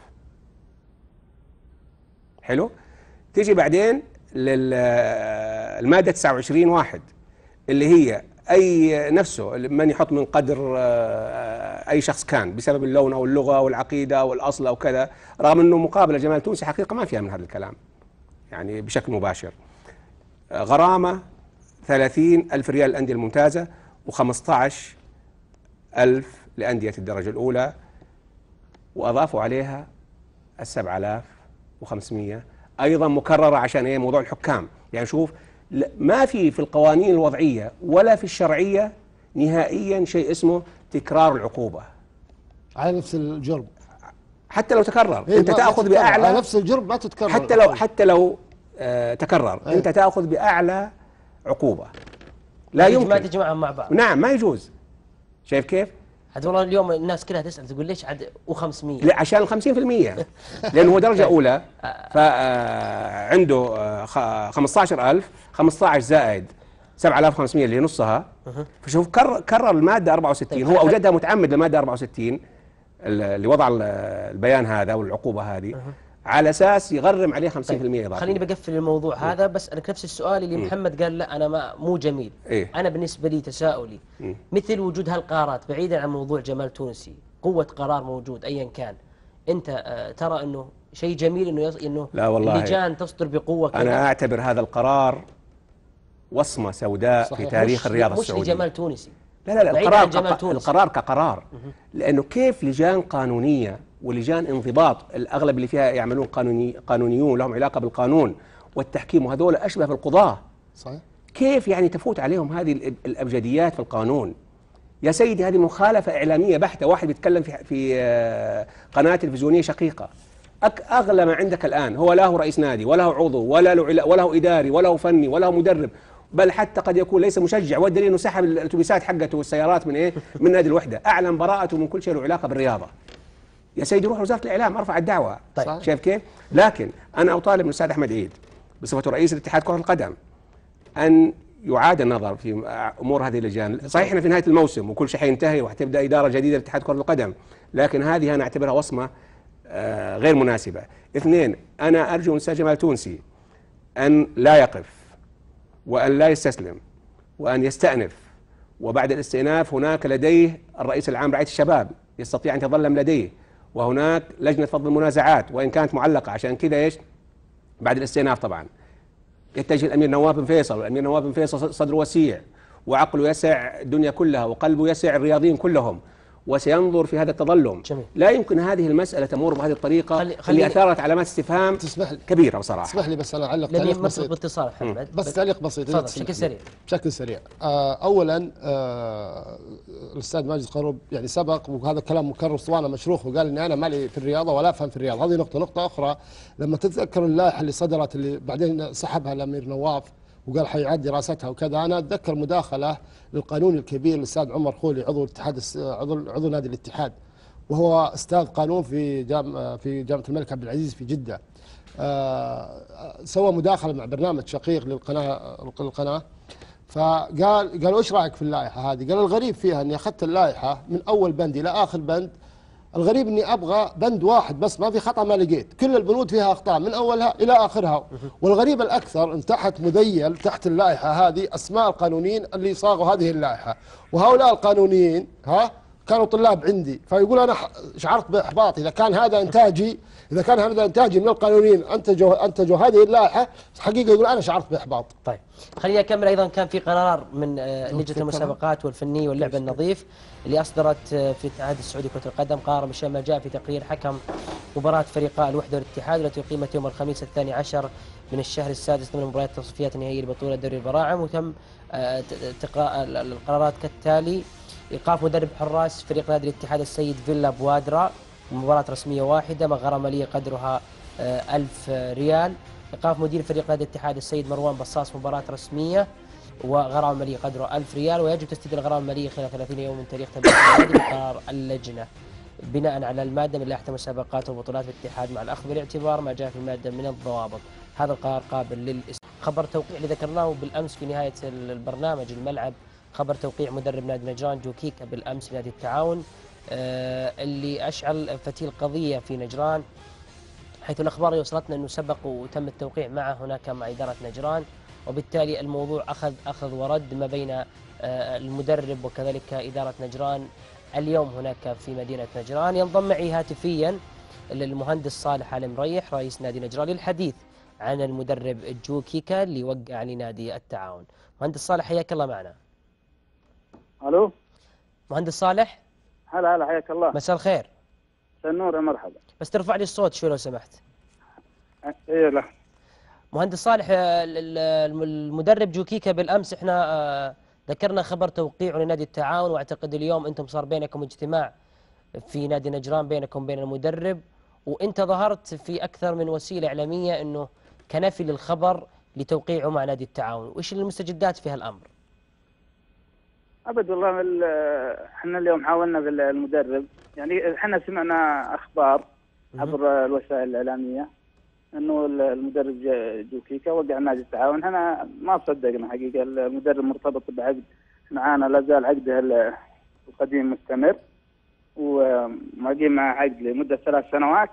حلو؟ تيجي بعدين للمادة تسعة وعشرين واحد اللي هي أي نفسه من يحط من قدر أي شخص كان بسبب اللون أو اللغة أو العقيدة أو الأصل أو كذا، رغم أنه مقابلة جمال تونسي حقيقة ما فيها من هذا الكلام يعني بشكل مباشر. غرامة ثلاثين ألف ريال للأندية الممتازة وخمسة عشر ألف لأندية الدرجة الأولى، وأضافوا عليها السبعة آلاف وخمسمئة أيضا مكررة عشان إيه؟ موضوع الحكام. يعني شوف، ما في في القوانين الوضعية ولا في الشرعية نهائيا شيء اسمه تكرار العقوبة على نفس الجرم، حتى لو تكرر إيه أنت تأخذ بأعلى، على نفس الجرم ما تتكرر، حتى لو حتى لو آه تكرر إيه؟ أنت تأخذ بأعلى عقوبة. لا يمكن ما تجمعهم مع بعض. نعم ما يجوز. شايف كيف؟ عاد والله اليوم الناس كلها تسال تقول ليش عاد و500؟ لا عشان ال خمسين بالمئة لانه هو درجه اولى فعنده خمسطعش ألف، خمسطعش زائد سبعة آلاف وخمسمئة اللي هي نصها. فشوف كرر كرر الماده أربعة وستين، هو اوجدها متعمد للماده أربعة وستين اللي وضع البيان هذا والعقوبه هذه على اساس يغرم عليه خمسين بالمئة اضافه. خليني بقفل الموضوع م. هذا، بس انا نفس السؤال اللي م. محمد قال لا انا ما مو جميل. إيه؟ انا بالنسبه لي تساؤلي م. مثل وجود هالقرارات بعيدا عن موضوع جمال تونسي، قوه قرار موجود ايا كان، انت آه ترى انه شيء جميل انه يص... انه لا والله اللجان تصدر بقوه كذا؟ انا اعتبر هذا القرار وصمه سوداء صحيح. في تاريخ مش الرياضه السعوديه. مش لجمال تونسي. لا لا لا القرار كق... القرار كقرار م. لانه كيف لجان قانونيه ولجان انضباط الاغلب اللي فيها يعملون قانوني قانونيون لهم علاقه بالقانون والتحكيم، وهذول اشبه بالقضاه. صحيح. كيف يعني تفوت عليهم هذه الابجديات في القانون؟ يا سيدي هذه مخالفه اعلاميه بحته، واحد بيتكلم في في قناه تلفزيونيه شقيقه. اغلى ما عندك الان هو لا هو رئيس نادي ولا هو عضو ولا له ولا هو اداري ولا هو فني ولا هو مدرب، بل حتى قد يكون ليس مشجع، والدليل انه سحب الاتوبيسات حقته والسيارات من ايه؟ من نادي الوحده، اعلن براءته من كل شيء له علاقه بالرياضه. يا سيدي روح وزاره الاعلام ارفع الدعوه. طيب. شايف كيف؟ لكن انا اطالب من الاستاذ احمد عيد بصفته رئيس الاتحاد كره القدم ان يعاد النظر في امور هذه اللجان. صحيح احنا في نهايه الموسم وكل شيء حينتهي وحتبدا اداره جديده لاتحاد كره القدم، لكن هذه انا اعتبرها وصمه آه غير مناسبه. اثنين، انا ارجو من الاستاذ جمال تونسي ان لا يقف وان لا يستسلم وان يستأنف، وبعد الاستئناف هناك لديه الرئيس العام رعايه الشباب يستطيع ان يتظلم لديه، وهناك لجنه فض المنازعات وان كانت معلقه. عشان كذا ايش؟ بعد الاستئناف طبعا يتجه الامير نواف بن فيصل، والامير نواف بن فيصل صدره وسيع وعقله يسع الدنيا كلها وقلبه يسع الرياضيين كلهم، وسينظر في هذا التظلم. جميل. لا يمكن هذه المساله تمر بهذه الطريقه خلي اللي اثارت علامات استفهام كبيره بصراحه. اسمح لي بس انا اعلق تعليق بسيط باتصال محمد، بس تعليق بسيط بشكل سريع. بشكل سريع آه اولا آه الاستاذ ماجد قروب يعني سبق وهذا كلام مكرر اسطوانه مشروخ وقال اني انا مالي في الرياضه ولا افهم في الرياضه. هذه نقطه. نقطه اخرى، لما تتذكر اللائحه اللي صدرت اللي بعدين سحبها الامير نواف وقال حيعاد دراستها وكذا، انا اتذكر مداخله للقانون الكبير الاستاذ عمر خولي عضو الاتحاد عضو عضو نادي الاتحاد، وهو استاذ قانون في جامعه في جامعه الملك عبد العزيز في جده. آه سوى مداخله مع برنامج شقيق للقناه القناه فقال قالوا ايش رايك في اللائحه هذه؟ قال الغريب فيها اني اخذت اللائحه من اول بند الى اخر بند، الغريب اني ابغى بند واحد بس ما في خطا ما لقيت، كل البنود فيها اخطاء من اولها الى اخرها. والغريب الاكثر ان تحت مذيل تحت اللائحه هذه اسماء القانونيين اللي صاغوا هذه اللائحه، وهؤلاء القانونيين ها كانوا طلاب عندي، فيقول انا شعرت باحباط اذا كان هذا انتاجي اذا كان هذا انتاجي من القانونيين انتجوا انتجوا هذه اللائحه، حقيقه يقول انا شعرت باحباط. طيب خليني اكمل. ايضا كان في قرار من لجنه المسابقات والفنيه واللعب النظيف اللي اصدرت في الاتحاد السعودي كره القدم قرار بشان ما جاء في تقرير حكم مباراه فريقا الوحده والاتحاد التي اقيمت يوم الخميس الثاني عشر من الشهر السادس ضمن مباريات التصفيات النهائيه لبطوله دوري البراعم، وتم القرارات كالتالي: ايقاف مدرب حراس فريق نادي الاتحاد السيد فيلا بوادرا مباراة رسمية واحدة مع مالية قدرها ألف ريال. إيقاف مدير فريق نادي الاتحاد السيد مروان بصاص مباراة رسمية وغرامة مالية قدرها ألف ريال، ويجب تسديد الغرامة المالية خلال ثلاثين يوم من تاريخ تنفيذ النادي بقرار اللجنة بناء على المادة من لائحة المسابقات والبطولات بالاتحاد مع الأخذ بالاعتبار ما جاء في المادة من الضوابط. هذا القرار قابل للاستئناف. خبر توقيع اللي ذكرناه بالأمس في نهاية البرنامج الملعب، خبر توقيع مدرب نادي نجران جوكيكا بالأمس في نادي التعاون آه اللي أشعل فتيل قضية في نجران، حيث الأخبار وصلتنا أنه سبق وتم التوقيع معه هناك مع إدارة نجران، وبالتالي الموضوع أخذ أخذ ورد ما بين آه المدرب وكذلك إدارة نجران اليوم هناك في مدينة نجران. ينضم معي هاتفيا المهندس صالح آل مريح رئيس نادي نجران للحديث عن المدرب جوكيكا اللي وقع لنادي التعاون. مهندس صالح حياك الله معنا. الو مهندس صالح. هلا هلا حياك الله. مساء الخير. مساء النور يا مرحبا. بس ترفع لي الصوت شوي لو سمحت. ايه لا. مهندس صالح المدرب جوكيكا بالامس احنا ذكرنا خبر توقيعه لنادي التعاون، واعتقد اليوم انتم صار بينكم اجتماع في نادي نجران بينكم وبين المدرب، وانت ظهرت في اكثر من وسيله اعلاميه انه كنفي للخبر لتوقيعه مع نادي التعاون، وايش المستجدات في هالامر؟ ابد والله احنا اليوم حاولنا بالمدرب، يعني احنا سمعنا اخبار عبر الوسائل الاعلاميه انه المدرب جوكيكا وقع نادي التعاون. احنا ما صدقنا حقيقه، المدرب مرتبط بعقد معانا، لا زال عقده القديم مستمر وماقيم مع عقد لمده ثلاث سنوات.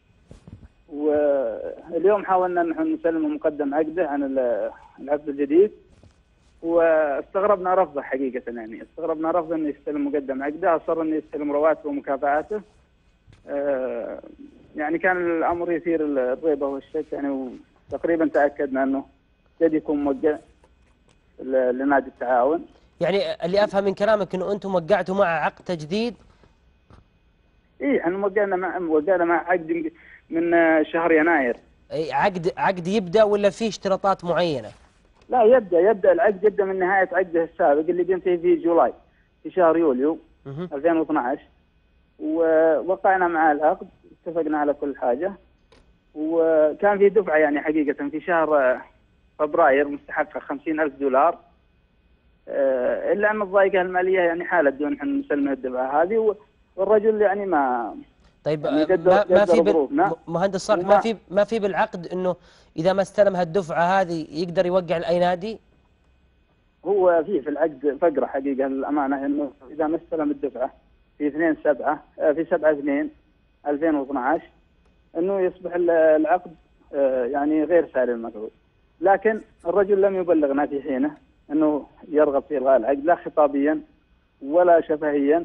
واليوم حاولنا نحن نسلم مقدم عقده عن العقد الجديد، واستغربنا رفضه حقيقه، يعني استغربنا رفضه انه يستلم مقدم عقده، اصر انه يستلم رواتبه ومكافآته. أه يعني كان الامر يثير الريبه والشك يعني، وتقريبا تاكدنا انه قد يكون موقع لنادي التعاون. يعني اللي افهم من كلامك انه انتم وقعتوا مع عقد تجديد؟ اي احنا وقعنا مع وقعنا مع عقد من شهر يناير. اي عقد عقد يبدا ولا فيه اشتراطات معينه؟ لا يبدا يبدا العقد يبدا من نهايه عقده السابق اللي بينتهي في جولاي، في شهر يوليو ألفين واثنعش، ووقعنا معاه العقد، اتفقنا على كل حاجه، وكان في دفعه يعني حقيقه في شهر فبراير مستحقه خمسين ألف دولار، الا ان الضائقه الماليه يعني حالت دون احنا نسلم الدفعه هذه، والرجل يعني ما طيب يعني ما, ما في بال... ظروفنا. مهندس صالح، ما في ما في بالعقد انه اذا ما استلم هالدفعه هذه يقدر يوقع لاي نادي؟ هو في في العقد فقره حقيقه للامانه انه اذا ما استلم الدفعه في اثنين سبعة في سبعة اثنين ألفين واثنعش انه يصبح العقد يعني غير ساري المفعول، لكن الرجل لم يبلغنا في حينه انه يرغب في الغاء العقد، لا خطابيا ولا شفهيا،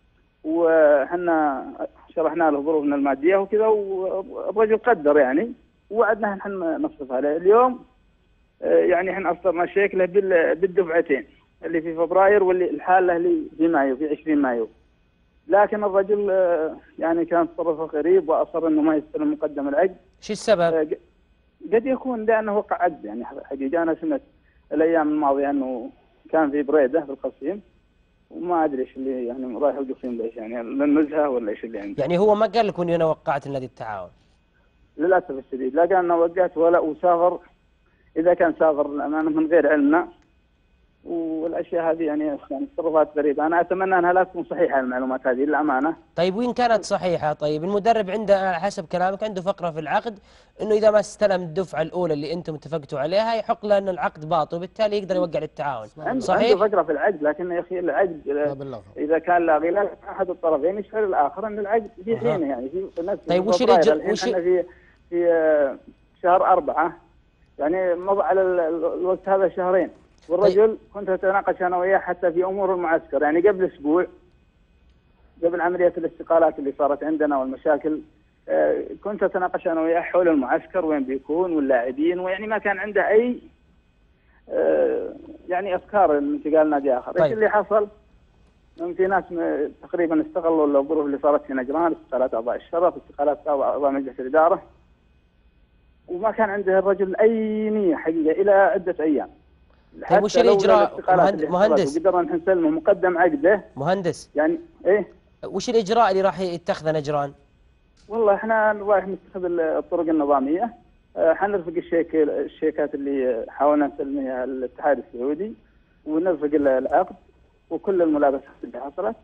وحنا شرحنا له ظروفنا الماديه وكذا، والرجل قدر يعني، ووعدنا نحن نصرف عليه. اليوم يعني احنا اصدرنا شيك له بالدفعتين اللي في فبراير واللي الحاله اللي في مايو في عشرين مايو، لكن الرجل يعني كان تصرفه غريب واصر انه ما يستلم مقدم العقد. شو السبب؟ قد يكون لانه وقع عقد يعني حقيقه. انا سمعت الايام الماضيه انه كان في بريده في القصيم، وما ادري ايش اللي يعني رايح القصيم ليش، يعني للنزهه ولا ايش اللي عنده. يعني هو ما قال لكم اني انا وقعت نادي التعاون؟ للاسف الشديد لا قال انه وقعت ولا وسافر، اذا كان سافر الامانه من غير علمنا، والاشياء هذه يعني يعني تصرفات غريبه. انا اتمنى انها لا تكون صحيحه المعلومات هذه للامانه. طيب وين كانت صحيحه؟ طيب المدرب عنده على حسب كلامك عنده فقره في العقد انه اذا ما استلم الدفعه الاولى اللي انتم اتفقتوا عليها يحق له ان العقد باطل، وبالتالي يقدر يوقع للتعاون. صحيح؟ عنده فقره في العقد، لكن يا اخي العقد اذا كان لاغي لا احد الطرفين يشعر الاخر ان العقد في حينه يعني في نفس. طيب وش اللي وش في في شهر أربعة يعني مضى على الوقت هذا شهرين، والرجل طيب. كنت اتناقش انا وياه حتى في امور المعسكر، يعني قبل اسبوع قبل عمليه الاستقالات اللي صارت عندنا والمشاكل، آه كنت اتناقش انا وياه حول المعسكر وين بيكون واللاعبين، ويعني ما كان عنده اي آه يعني افكار انتقال نادي اخر. طيب. ايش اللي حصل؟ في ناس تقريبا استغلوا الظروف اللي صارت في نجران، استقالات اعضاء الشرف، استقالات اعضاء مجلس الاداره، وما كان عنده الرجل اي نيه حقيقه الى عده ايام. طيب وش الاجراء مهندس؟ قدرنا نسلمه مقدم عقده مهندس يعني ايه؟ وش الاجراء اللي راح يتخذه نجران؟ والله احنا رايح نتخذ الطرق النظاميه، حنرفق الشيك الشيكات اللي حاولنا نسلمها الاتحاد السعودي، ونرفق العقد وكل الملابسات اللي حصلت،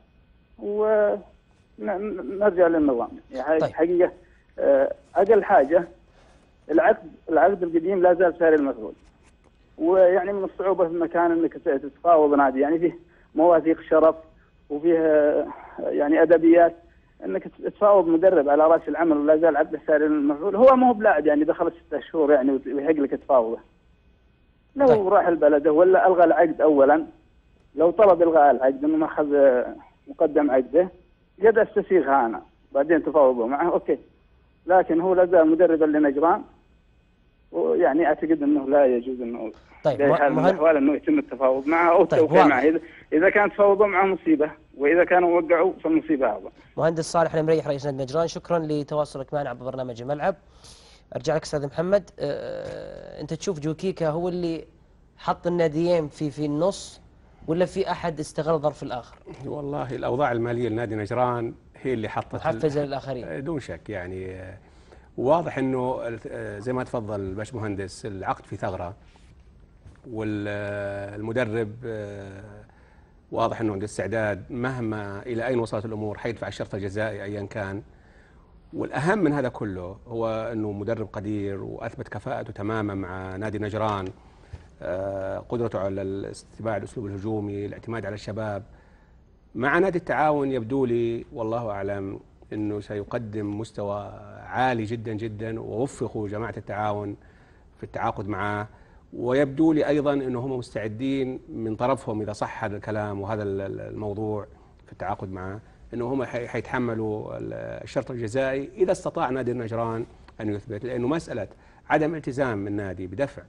ونرجع للنظام. يعني طيب. حقيقه اقل حاجه العقد العقد القديم لا زال ساري المفعول، ويعني من الصعوبه في المكان انك تتفاوض نادي، يعني فيه مواثيق شرف وفيه يعني ادبيات، انك تتفاوض مدرب على راس العمل ولا زال عقده ساري المفعول. هو ما هو بلاعب يعني دخل ستة شهور يعني ويحق لك تفاوضه. لو طيب. راح البلد ولا الغى العقد اولا، لو طلب الغاء العقد انه ما اخذ مقدم عقده قد استسيغها انا بعدين تفاوضوا معه اوكي، لكن هو لا زال مدربا لنجران، ويعني اعتقد انه لا يجوز انه طيب بحال من الاحوال انه يتم التفاوض معه او التوقيع معه. اذا كان تفاوضوا معه مصيبه، واذا كانوا وقعوا فالمصيبه اعظم. مهندس صالح المريح رئيس نادي نجران، شكرا لتواصلك معنا عبر برنامج الملعب. ارجع لك استاذ محمد، أه انت تشوف جوكيكا هو اللي حط الناديين في في النص ولا في احد استغل ظرف الاخر؟ والله الاوضاع الماليه لنادي نجران هي اللي حطت محفزه للاخرين دون شك. يعني واضح انه زي ما تفضل الباشمهندس العقد في ثغره، والمدرب واضح انه عنده استعداد مهما الى اين وصلت الامور حيدفع الشرط الجزائي ايا كان. والاهم من هذا كله هو انه مدرب قدير واثبت كفاءته تماما مع نادي نجران، قدرته على اتباع الاسلوب الهجومي، الاعتماد على الشباب. مع نادي التعاون يبدو لي والله اعلم انه سيقدم مستوى عالي جدا جدا، ووفقوا جماعه التعاون في التعاقد معه. ويبدو لي ايضا انه هم مستعدين من طرفهم اذا صح هذا الكلام وهذا الموضوع في التعاقد معه، انه هم حيتحملوا الشرط الجزائي اذا استطاع نادي النجران ان يثبت. لانه مساله عدم التزام النادي بدفع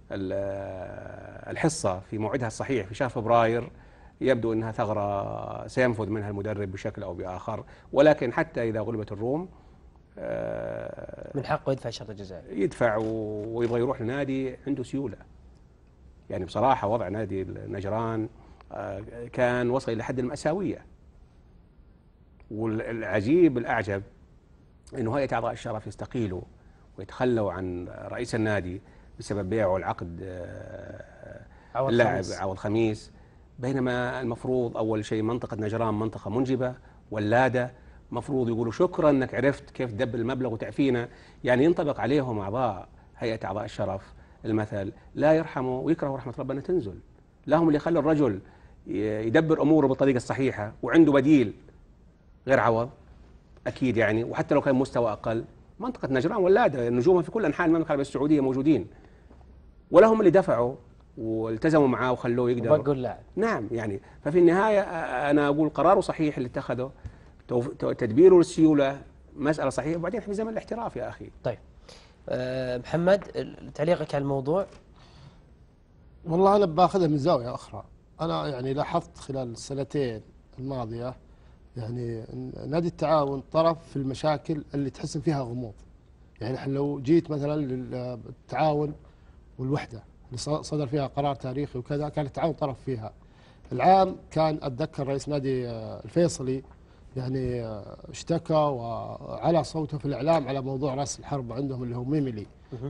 الحصه في موعدها الصحيح في شهر فبراير يبدو انها ثغره سينفذ منها المدرب بشكل او باخر. ولكن حتى اذا غلبت الروم من حقه يدفع الشرط الجزائي، يدفع ويبغى يروح لنادي عنده سيوله. يعني بصراحه وضع نادي النجران كان وصل الى حد المأساويه. والعجيب الأعجب أنه هيئة أعضاء الشرف يستقيلوا ويتخلوا عن رئيس النادي بسبب بيعه العقد اللاعب عوض خميس، بينما المفروض أول شيء منطقة نجران منطقة منجبة ولادة، مفروض يقولوا شكرا أنك عرفت كيف تدبر المبلغ وتعفينا. يعني ينطبق عليهم أعضاء هيئة أعضاء الشرف المثل لا يرحموا ويكرهوا رحمة ربنا تنزل. لا هم اللي يخلوا الرجل يدبر أموره بالطريقة الصحيحة وعنده بديل غير عوض اكيد يعني، وحتى لو كان مستوى اقل. منطقه نجران ولاده، نجومها في كل انحاء المملكه العربيه السعوديه موجودين، ولا هم اللي دفعوا والتزموا معاه وخلوه يقدر وبقوا اللاعب. نعم يعني. ففي النهايه انا اقول قراره صحيح اللي اتخذه، تدبيره للسيوله مساله صحيحه. وبعدين في زمن الاحتراف يا اخي. طيب أه محمد تعليقك على الموضوع؟ والله انا باخذها من زاويه اخرى. انا يعني لاحظت خلال السنتين الماضيه يعني نادي التعاون طرف في المشاكل اللي تحس فيها غموض. يعني احنا لو جيت مثلا للتعاون والوحده اللي صدر فيها قرار تاريخي وكذا، كان التعاون طرف فيها. العام كان اتذكر رئيس نادي الفيصلي يعني اشتكى وعلى صوته في الاعلام على موضوع راس الحرب عندهم اللي هو ميميلي،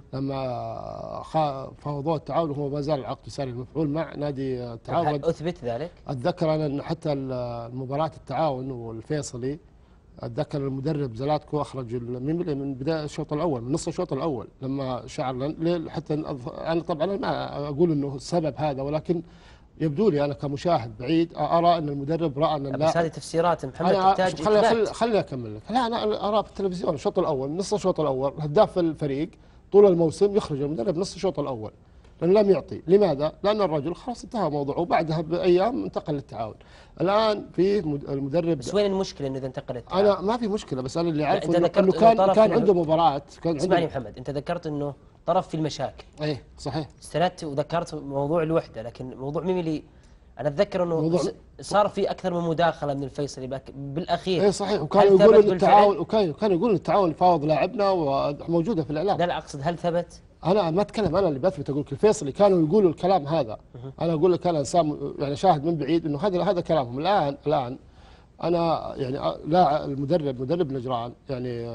لما فوضوه التعاون وهو ما زال العقد ساري المفعول مع نادي التعاون. هل اثبت ذلك؟ اتذكر انا انه حتى المباراه التعاون والفيصلي اتذكر المدرب زلاتكو اخرج الميميلي من بدايه الشوط الاول، من نص الشوط الاول، لما شعر حتى انا طبعا ما اقول انه السبب هذا، ولكن يبدو لي انا كمشاهد بعيد ارى ان المدرب راى ان بس هذه تفسيرات محمد تحتاج خليني خلي خلي اكمل لك. لا انا ارى في التلفزيون الشوط الاول، نص الشوط الاول، هداف الفريق طول الموسم يخرج المدرب نص الشوط الاول لانه لم يعطي. لماذا؟ لان الرجل خلاص انتهى موضوعه وبعدها بايام انتقل للتعاون. الان في المدرب. بس وين المشكله انه اذا انتقل للتعاون؟ انا ما في مشكله، بس انا اللي اعرفه انه, إنه كان كان عنده مباراه. كان اسمعني محمد، انت ذكرت انه طرف في المشاكل. ايه صحيح. استندت وذكرت موضوع الوحده، لكن موضوع ميميلي انا اتذكر انه صار في اكثر من مداخله من الفيصلي بالاخير. اي صحيح، وكانوا يقولوا ان التعاون وكانوا كانوا يقولون التعاون فاوض لاعبنا وموجوده في الاعلام. لا لا اقصد هل ثبت؟ انا ما اتكلم، انا اللي بثبت اقول لك الفيصلي كانوا يقولوا الكلام هذا. انا اقول لك انا انسان يعني شاهد من بعيد انه هذا هذا كلامهم. الان الان انا يعني لا المدرب مدرب نجران يعني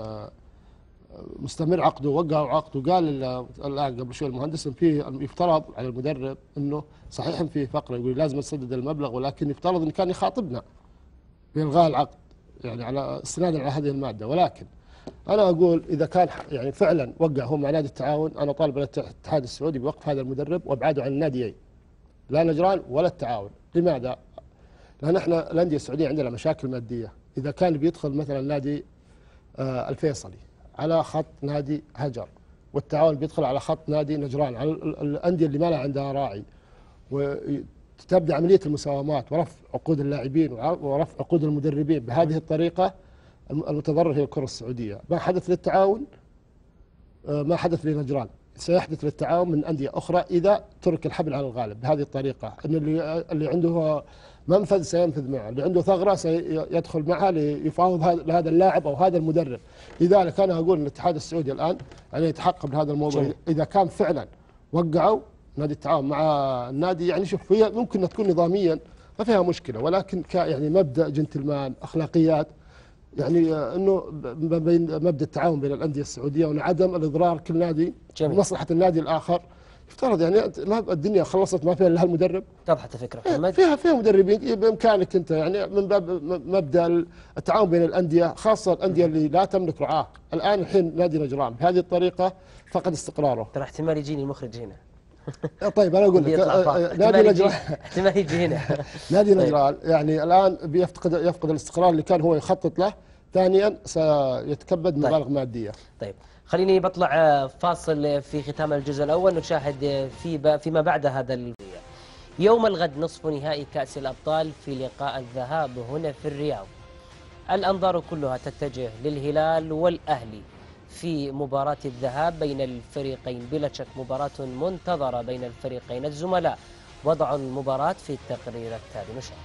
مستمر عقده، وقع عقده. قال الان قبل شوي المهندس في يفترض على المدرب انه صحيح في فقره يقول لازم تسدد المبلغ، ولكن يفترض انه كان يخاطبنا بالغاء العقد يعني على استنادا على هذه الماده. ولكن انا اقول اذا كان يعني فعلا وقع هو مع نادي التعاون، انا طالب الاتحاد السعودي بوقف هذا المدرب وابعاده عن الناديين، لا نجران ولا التعاون. لماذا؟ لان احنا الانديه السعوديه عندنا مشاكل ماديه. اذا كان بيدخل مثلا نادي آه الفيصلي على خط نادي هجر، والتعاون بيدخل على خط نادي نجران، على الانديه اللي ما لها عندها راعي، وتبدا عمليه المساومات ورفع عقود اللاعبين ورفع عقود المدربين بهذه الطريقه، المتضرر هي الكره السعوديه. ما حدث للتعاون ما حدث لنجران سيحدث للتعاون من انديه اخرى اذا ترك الحبل على الغالب بهذه الطريقه، ان اللي اللي عنده منفذ سينفذ معه، اللي عنده ثغره سيدخل معها ليفاوض هذا اللاعب او هذا المدرب. لذلك انا اقول ان الاتحاد السعودي الان عليه يتحقق بهذا الموضوع. جميل. اذا كان فعلا وقعوا نادي التعاون مع النادي، يعني شوف هي ممكن ان تكون نظاميا ما فيها مشكله، ولكن يعني مبدا جنتلمان اخلاقيات، يعني انه بين مبدا التعاون بين الانديه السعوديه وعدم الاضرار كل نادي بمصلحه النادي الاخر، يفترض يعني ما الدنيا خلصت ما فيها الا هالمدرب. وضحت الفكره محمد. فيها فيها مدربين بامكانك انت يعني من باب مبدا التعاون بين الانديه، خاصه الانديه اللي لا تملك رعاه. الان الحين نادي نجران بهذه الطريقه فقد استقراره. ترى احتمال يجيني المخرج هنا. طيب انا اقول لك نادي نجران احتمال يجي هنا. نادي نجران يعني الان بيفقد يفقد الاستقرار اللي كان هو يخطط له. ثانيا سيتكبد مبالغ طيب. ماديه. طيب خليني بطلع فاصل في ختام الجزء الاول، نشاهد في فيما بعد هذا يوم الغد نصف نهائي كأس الأبطال في لقاء الذهاب هنا في الرياض. الأنظار كلها تتجه للهلال والأهلي في مباراة الذهاب بين الفريقين، بلا شك مباراة منتظرة بين الفريقين. الزملاء وضعوا المباراة في التقرير التالي، نشاهد.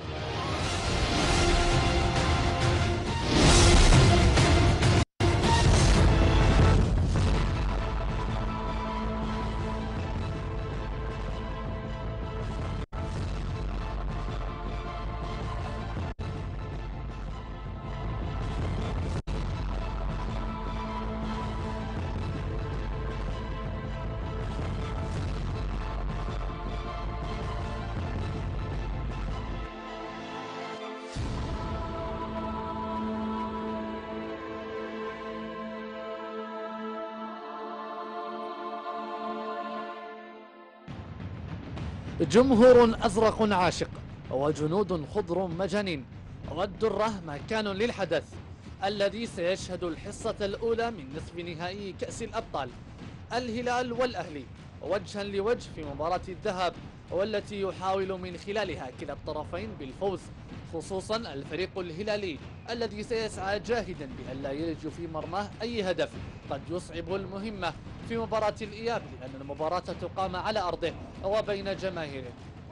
جمهور أزرق عاشق وجنود خضر مجانين، والدرة مكان للحدث الذي سيشهد الحصة الأولى من نصف نهائي كأس الأبطال. الهلال والأهلي وجها لوجه في مباراة الذهاب، والتي يحاول من خلالها كلا الطرفين بالفوز، خصوصا الفريق الهلالي الذي سيسعى جاهدا بألا يلج في مرماه أي هدف قد يصعب المهمة في مباراة الإياب، لأن المباراة تقام على أرضه وبين جماهيره.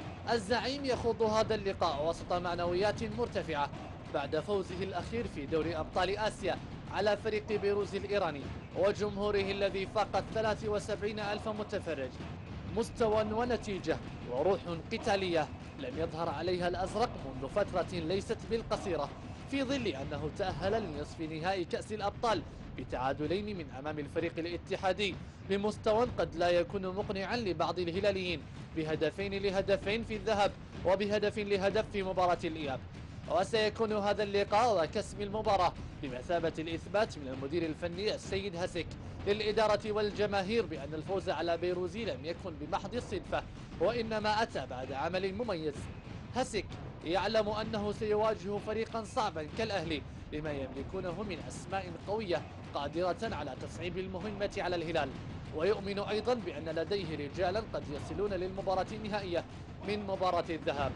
الزعيم يخوض هذا اللقاء وسط معنويات مرتفعة بعد فوزه الأخير في دوري أبطال آسيا على فريق بيروز الإيراني وجمهوره الذي فاق ثلاثة وسبعين ألف متفرج. مستوى ونتيجة وروح قتالية لم يظهر عليها الأزرق منذ فترة ليست بالقصيرة، في ظل أنه تأهل لنصف نهائي كأس الأبطال بتعادلين من أمام الفريق الاتحادي بمستوى قد لا يكون مقنعا لبعض الهلاليين، بهدفين لهدفين في الذهاب وبهدف لهدف في مباراة الإياب. وسيكون هذا اللقاء وكسب المباراة بمثابة الإثبات من المدير الفني السيد هاسك للإدارة والجماهير بأن الفوز على بيروزي لم يكن بمحض الصدفة، وإنما أتى بعد عمل مميز. هاسك يعلم أنه سيواجه فريقا صعبا كالأهلي لما يملكونه من أسماء قوية قادرة على تصعيب المهمة على الهلال، ويؤمن أيضا بأن لديه رجالا قد يصلون للمباراة النهائية من مباراة الذهاب.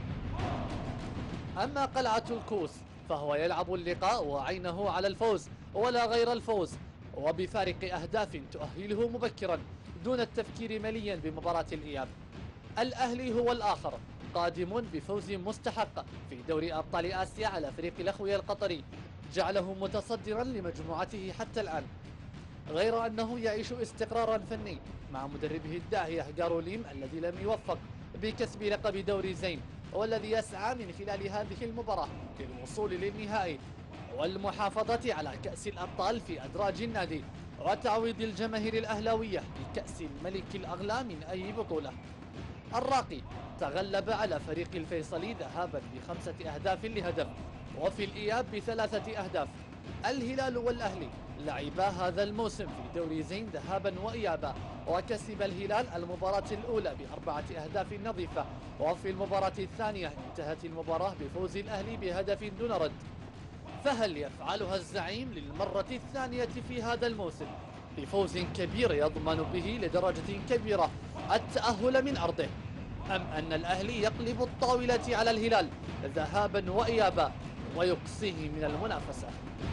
أما قلعة الكوس فهو يلعب اللقاء وعينه على الفوز ولا غير الفوز، وبفارق أهداف تؤهله مبكرا دون التفكير مليا بمباراة الإياب. الأهلي هو الآخر، قادم بفوز مستحق في دوري أبطال آسيا على فريق الأخوية القطري جعله متصدرا لمجموعته حتى الآن، غير أنه يعيش استقرارا فني مع مدربه الداهية جاروليم الذي لم يوفق بكسب لقب دوري زين، والذي يسعى من خلال هذه المباراة للوصول للنهائي والمحافظة على كأس الأبطال في أدراج النادي وتعويض الجماهير الأهلاوية بكأس الملك الأغلى من أي بطولة. الراقي تغلب على فريق الفيصلي ذهابا بخمسة أهداف لهدف، وفي الإياب بثلاثة أهداف. الهلال والأهلي لعبا هذا الموسم في دوري زين ذهابا وإيابا، وكسب الهلال المباراة الأولى بأربعة أهداف نظيفة، وفي المباراة الثانية انتهت المباراة بفوز الأهلي بهدف دون رد. فهل يفعلها الزعيم للمرة الثانية في هذا الموسم بفوز كبير يضمن به لدرجة كبيرة التأهل من أرضه، أم أن الأهلي يقلب الطاولة على الهلال ذهابا وإيابا ويقصيه من المنافسة؟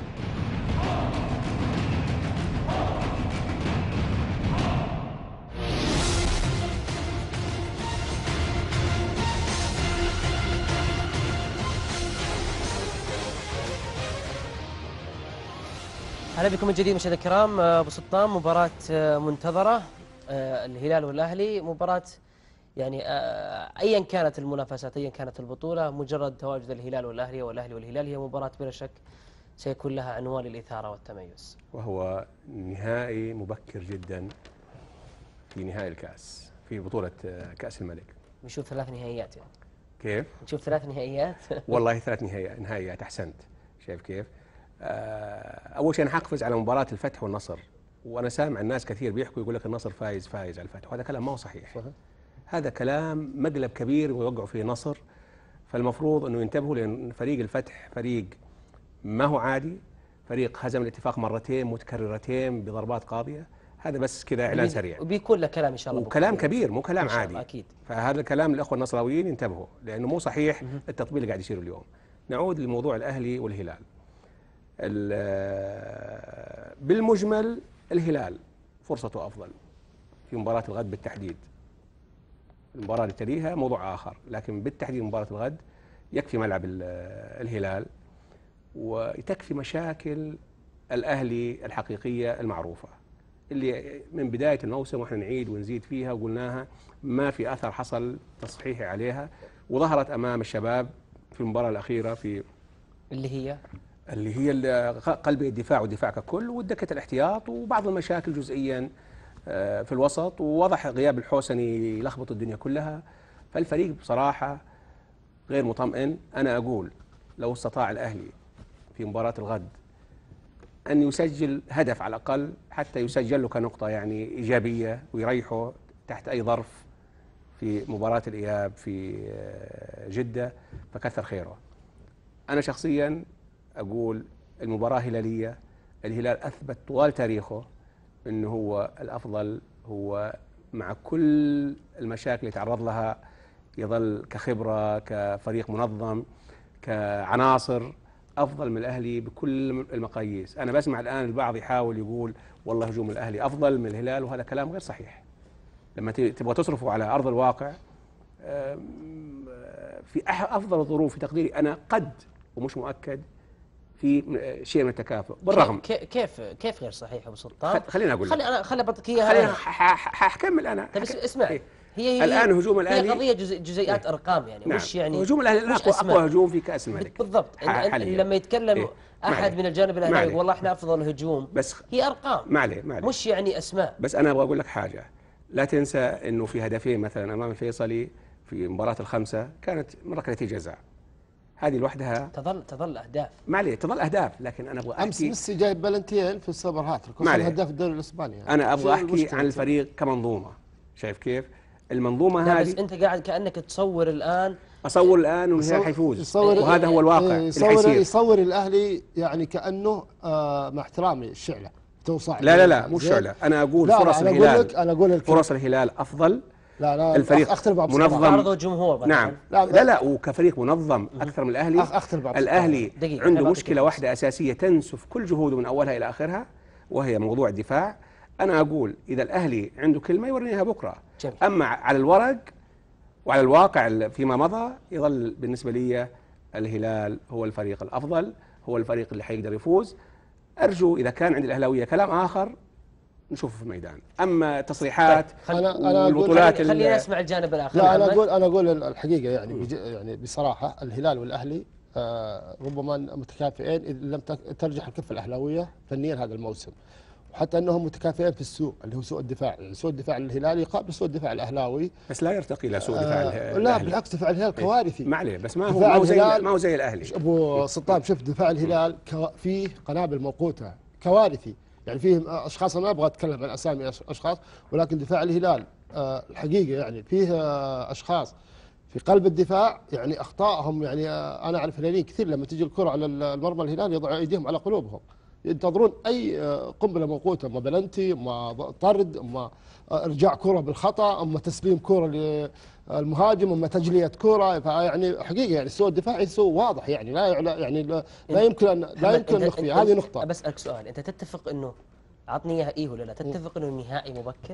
اهلا بكم من جديد مشاهدينا الكرام. ابو سلطان، مباراة منتظرة الهلال والاهلي، مباراة يعني ايا كانت المنافسات ايا كانت البطولة، مجرد تواجد الهلال والاهلي والاهلي والهلال هي مباراة بلا شك سيكون لها عنوان الإثارة والتميز، وهو نهائي مبكر جدا في نهائي الكأس في بطولة كأس الملك. نشوف ثلاث نهائيات يعني. كيف؟ نشوف ثلاث نهائيات. والله ثلاث نهائيات أحسنت. شايف كيف؟ أول شيء نحقفز على مباراة الفتح والنصر، وأنا سامع الناس كثير بيحكوا يقول لك النصر فايز فايز على الفتح، وهذا كلام ما هو صحيح. صحيح. هذا كلام مقلب كبير ويوقعوا فيه نصر، فالمفروض أنه ينتبهوا، لأن فريق الفتح فريق ما هو عادي، فريق هزم الاتفاق مرتين متكررتين بضربات قاضية. هذا بس كذا إعلان سريع، وبيكون له كلام إن شاء الله، وكلام كبير مو كلام عادي أكيد. فهذا الكلام الأخوة النصراويين ينتبهوا، لأنه مو صحيح التطبيل اللي قاعد يصير اليوم. نعود لموضوع الأهلي والهلال. بالمجمل الهلال فرصته أفضل في مباراة الغد بالتحديد. المباراة اللي تليها موضوع آخر، لكن بالتحديد مباراة الغد يكفي ملعب الهلال وتكفي مشاكل الأهلي الحقيقية المعروفة اللي من بداية الموسم واحنا نعيد ونزيد فيها وقلناها، ما في أثر حصل تصحيحي عليها، وظهرت أمام الشباب في المباراة الأخيرة في اللي هي اللي هي قلب الدفاع والدفاع ككل والدكة الاحتياط وبعض المشاكل جزئيا في الوسط، ووضح غياب الحوسني يلخبط الدنيا كلها. فالفريق بصراحة غير مطمئن. أنا أقول لو استطاع الأهلي في مباراة الغد أن يسجل هدف على الأقل حتى يسجل له كنقطة يعني إيجابية ويريحه تحت أي ظرف في مباراة الإياب في جدة، فكثر خيره. أنا شخصيا أقول المباراة هلالية، الهلال أثبت طوال تاريخه أنه هو الأفضل، هو مع كل المشاكل اللي تعرض لها يظل كخبرة كفريق منظم كعناصر أفضل من الأهلي بكل المقاييس. أنا بسمع الآن البعض يحاول يقول والله هجوم الأهلي أفضل من الهلال، وهذا كلام غير صحيح. لما تبغى تصرفوا على أرض الواقع في أفضل الظروف في تقديري أنا قد ومش مؤكد في شيء من التكافؤ بالرغم. كيف كيف غير صحيح ابو سلطان؟ خليني اقول لك، خلي انا خلي اعطيك اياها. خليني حكمل انا. طيب اسمع، هي هي الان هجوم الاهلي هي قضيه جزء جزيئات إيه؟ ارقام يعني نعم. مش يعني هجوم الاهلي اقوى اقوى هجوم في كاس الملك بالضبط. لما يتكلم إيه؟ احد من الجانب الاهلاوي والله احنا افضل هجوم، بس هي ارقام ما عليه ما عليه مش يعني اسماء. بس انا ابغى اقول لك حاجه، لا تنسى انه في هدفين مثلا امام الفيصلي في مباراه الخمسه كانت من ركله جزاء، هذه لوحدها تظل تظل اهداف. ما عليه تظل اهداف، لكن انا ابغى احكي امس ميسي جايب بلنتيين في السوبر هاتريك وصل هداف الدوري الاسباني يعني. انا ابغى احكي عن الفريق كمنظومه. شايف كيف المنظومه هذه؟ بس انت قاعد كانك تصور الان اصور الان والهلال حيفوز، وهذا هو الواقع يصور اللي حيصير. يصور الاهلي يعني كانه آه مع احترامي الشعله توصع. لا لا لا مو شعله، انا اقول فرص أنا الهلال أقول لك أنا أقول لك فرص الهلال افضل. لا لا الفريق منظم عرض جمهور. نعم لا لا, لا وكفريق منظم اكثر من الاهلي. الاهلي عنده مشكله واحده اساسيه تنسف كل جهوده من اولها الى اخرها، وهي موضوع الدفاع. انا اقول اذا الاهلي عنده كلمه يورينيها بكره. جميل. اما على الورق وعلى الواقع فيما مضى يظل بالنسبه لي الهلال هو الفريق الافضل، هو الفريق اللي حيقدر يفوز. ارجو اذا كان عند الاهلاويه كلام اخر نشوفه في الميدان. اما تصريحات طيب انا انا والبطولات خلينا خلي اسمع الجانب الاخر. لا انا اقول انا اقول الحقيقه يعني يعني بصراحه الهلال والاهلي آه ربما متكافئين اذا لم ترجح الكفه الاهلاويه فنيا هذا الموسم، وحتى انهم متكافئين في السوء اللي هو سوء الدفاع، يعني سوء الدفاع الهلالي يقابل سوء الدفاع الاهلاوي، بس لا يرتقي الى سوء دفاع آه لا بالعكس دفاع الهلال كوارثي. ما عليه بس ما هو ما هو زي ما هو زي الاهلي. ابو سلطان شوف دفاع الهلال فيه قنابل موقوته كوارثي، يعني فيه اشخاص انا ما ابغى اتكلم عن اسامي اشخاص، ولكن دفاع الهلال آه الحقيقه يعني فيه آه اشخاص في قلب الدفاع يعني اخطائهم يعني آه انا اعرف هلاليين كثير لما تجي الكره على المرمى الهلال يضعوا ايديهم على قلوبهم، ينتظرون اي قنبله موقوته، اما بلنتي اما طرد اما ارجاع كره بالخطا اما تسليم كره للمهاجم اما تجليه كره. فيعني حقيقه يعني سوء الدفاعي سوء واضح يعني لا يعني لا, لا يمكن ان لا يمكن ان نخفي. هذه نقطه. بسالك سؤال، انت تتفق انه عطني اياها ايه ولا لا؟ تتفق انه النهائي مبكر؟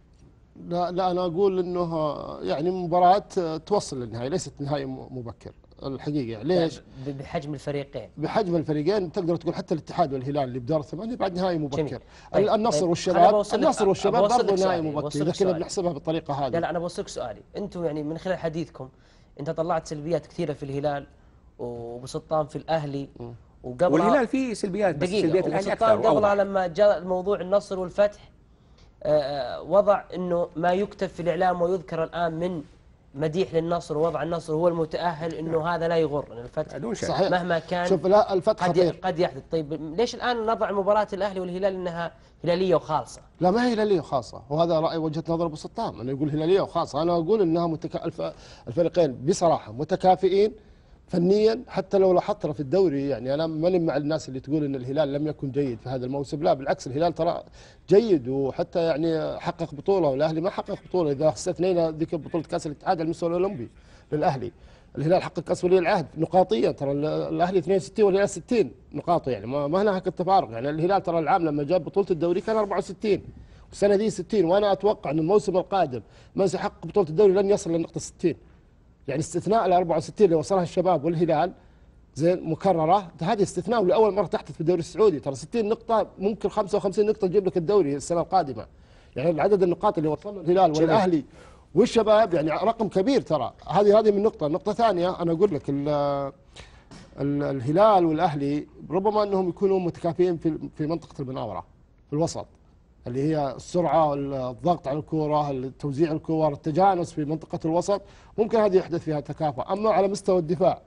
لا لا انا اقول انه يعني مباراه توصل للنهائي ليست نهائي مبكر الحقيقه. يعني ليش؟ بحجم الفريقين بحجم الفريقين تقدر تقول حتى الاتحاد والهلال اللي بدور الثمانيه بعد نهائي مبكر. طيب. النصر والشباب النصر والشباب برضه نهائي مبكر اذا كنا بنحسبها بالطريقه هذه. لا لا انا بوصلك سؤالي، انتم يعني من خلال حديثكم انت طلعت سلبيات كثيره في الهلال وبسلطان في الاهلي م. وقبل والهلال فيه سلبيات بس سلبيات الاهلي اكثر. قبل لما جاء موضوع النصر والفتح وضع أنه ما يكتب في الإعلام ويذكر الآن من مديح للنصر ووضع النصر هو المتأهل، انه هذا لا يغر، الفتح صحيح. مهما كان شوف لا الفتح قد, خطير. قد يحدث. طيب ليش الآن نضع مباراة الأهلي والهلال انها هلالية وخالصة؟ لا ما هي هلالية وخاصة، وهذا رأي وجهة نظر أبو سطام، أنا يقول هلالية وخاصة، أنا أقول أنها متكا... الف... الفريقين بصراحة متكافئين فنيا. حتى لو لاحظت في الدوري، يعني أنا ماني مع الناس اللي تقول أن الهلال لم يكن جيد في هذا الموسم، لا بالعكس الهلال ترى جيد وحتى يعني حقق بطولة، والأهلي ما حقق بطولة إذا استثنينا ذيك بطولة كأس الاتحاد على المستوى الأولمبي للأهلي. الهلال حقق كأس ولي العهد نقاطيا، ترى الأهلي اثنين وستين والهلال ستين نقاط، يعني ما, ما هناك التفارق. يعني الهلال ترى العام لما جاب بطولة الدوري كان أربعة وستين والسنة دي ستين، وأنا أتوقع أن الموسم القادم من سيحقق بطولة الدوري لن يصل للنقطة ستين، يعني استثناء ال أربعة وستين اللي وصلها الشباب والهلال زين مكررة، هذه استثناء ولأول مرة تحدث في الدوري السعودي. ترى ستين نقطة ممكن خمسة وخمسين نقطة تجيب لك الدوري السنة القادمة، يعني عدد النقاط اللي وصلنا الهلال والأهلي والشباب يعني رقم كبير. ترى هذه هذه من نقطة. نقطة ثانية أنا أقول لك ال ال الهلال والأهلي ربما أنهم يكونوا متكافئين في في منطقة المناورة في الوسط، اللي هي السرعة، الضغط على الكرة، توزيع الكور، التجانس في منطقة الوسط، ممكن هذه يحدث فيها تكافؤ. أما على مستوى الدفاع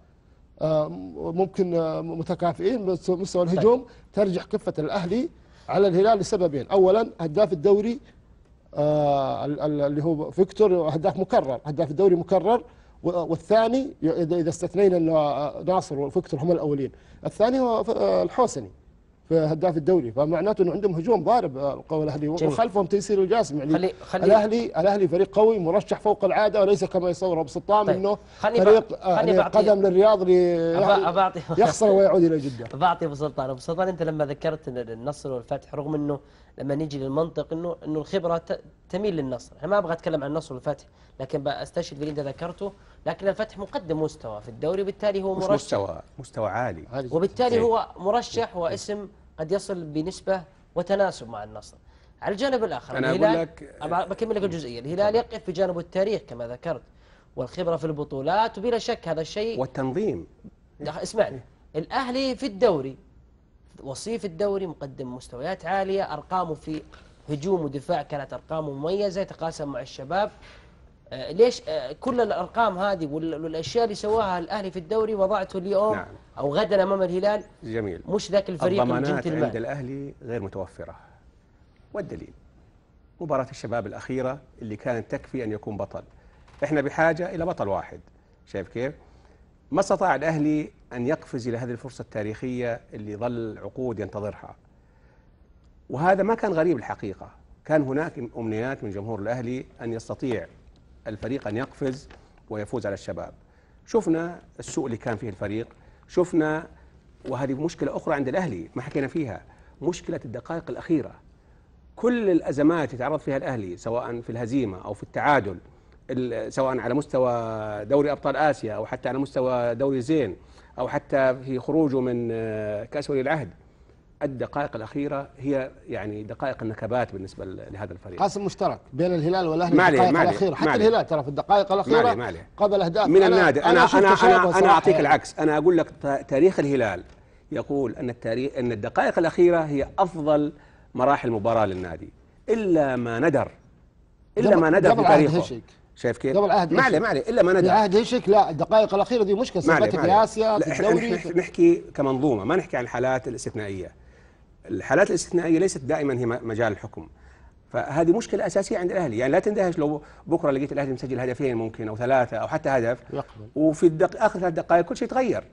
ممكن متكافئين، بس مستوى الهجوم ترجح كفة الأهلي على الهلال لسببين. أولا هداف الدوري آه اللي هو فيكتور هداف مكرر، هداف الدوري مكرر، والثاني إذا استثنينا أن ناصر وفيكتور هم الأولين، الثاني هو الحوسني في هداف الدوري، فمعناته انه عندهم هجوم ضارب القوى الاهلي وخلفهم تيسير الجاسم. يعني خلي خلي الاهلي الاهلي فريق قوي مرشح فوق العاده، وليس كما يصور ابو سطام طيب. انه فريق يعني قدم للرياض يعني يخسر ويعود الى جده. بعطي ابو سلطان، ابو سلطان انت لما ذكرت النصر والفتح، رغم انه لما نيجي للمنطق انه انه الخبره تميل للنصر، انا ما ابغى اتكلم عن النصر والفتح، لكن استشهد باللي انت ذكرته، لكن الفتح مقدم مستوى في الدوري، بالتالي هو مرشح مستوى مستوى عالي، وبالتالي هو مرشح واسم قد يصل بنسبة وتناسب مع النصر. على الجانب الآخر أنا الهلال، أقول لك بكمل لك الجزئية، الهلال يقف بجانب التاريخ كما ذكرت والخبرة في البطولات، وبلا شك هذا الشيء والتنظيم. اسمعني، الأهلي في الدوري وصيف الدوري مقدم مستويات عالية، أرقامه في هجوم ودفاع كانت أرقامه مميزة، يتقاسم مع الشباب. آه ليش آه كل الأرقام هذه والأشياء اللي سواها الأهلي في الدوري وضعته اليوم نعم. أو غدا أمام الهلال جميل، مش ذاك الفريق الضمانات عند الأهلي غير متوفرة، والدليل مباراة الشباب الأخيرة اللي كانت تكفي أن يكون بطل. إحنا بحاجة إلى بطل واحد، شايف كيف؟ ما استطاع الأهلي أن يقفز إلى هذه الفرصة التاريخية اللي ظل عقود ينتظرها، وهذا ما كان غريب الحقيقة. كان هناك أمنيات من جمهور الأهلي أن يستطيع الفريق أن يقفز ويفوز على الشباب. شفنا السوء اللي كان فيه الفريق، شفنا، وهذه مشكلة أخرى عند الأهلي ما حكينا فيها، مشكلة الدقائق الأخيرة. كل الأزمات يتعرض فيها الأهلي سواء في الهزيمة أو في التعادل، سواء على مستوى دوري أبطال آسيا أو حتى على مستوى دوري زين أو حتى في خروجه من كأس ولي العهد، الدقائق الأخيرة هي يعني دقائق النكبات بالنسبة لهذا الفريق. قاسم مشترك بين الهلال والأهلي الدقائق الأخيرة، حتى الهلال ترى في الدقائق الأخيرة مالي مالي. قبل أهداف من النادر. أنا أنا أنا, أنا, أنا أعطيك يعني. العكس، أنا أقول لك تاريخ الهلال يقول أن التاريخ أن الدقائق الأخيرة هي أفضل مراحل المباراة للنادي، إلا ما ندر إلا ما ندر في تاريخه. شايف كيف؟ قبل عهد معلي معلي إلا ما ندر عهد هيشك، لا الدقائق الأخيرة دي مشكلة ثبتت في آسيا في الدوري. نحكي كمنظومة، ما نحكي عن الحالات الاستثنائية. الحالات الاستثنائية ليست دائما هي مجال الحكم، فهذه مشكلة أساسية عند الأهلي. يعني لا تندهش لو بكرة لقيت الأهلي مسجل هدفين ممكن أو ثلاثة أو حتى هدف يقبل، وفي الدق... آخر ثلاث دقائق كل شيء يتغير.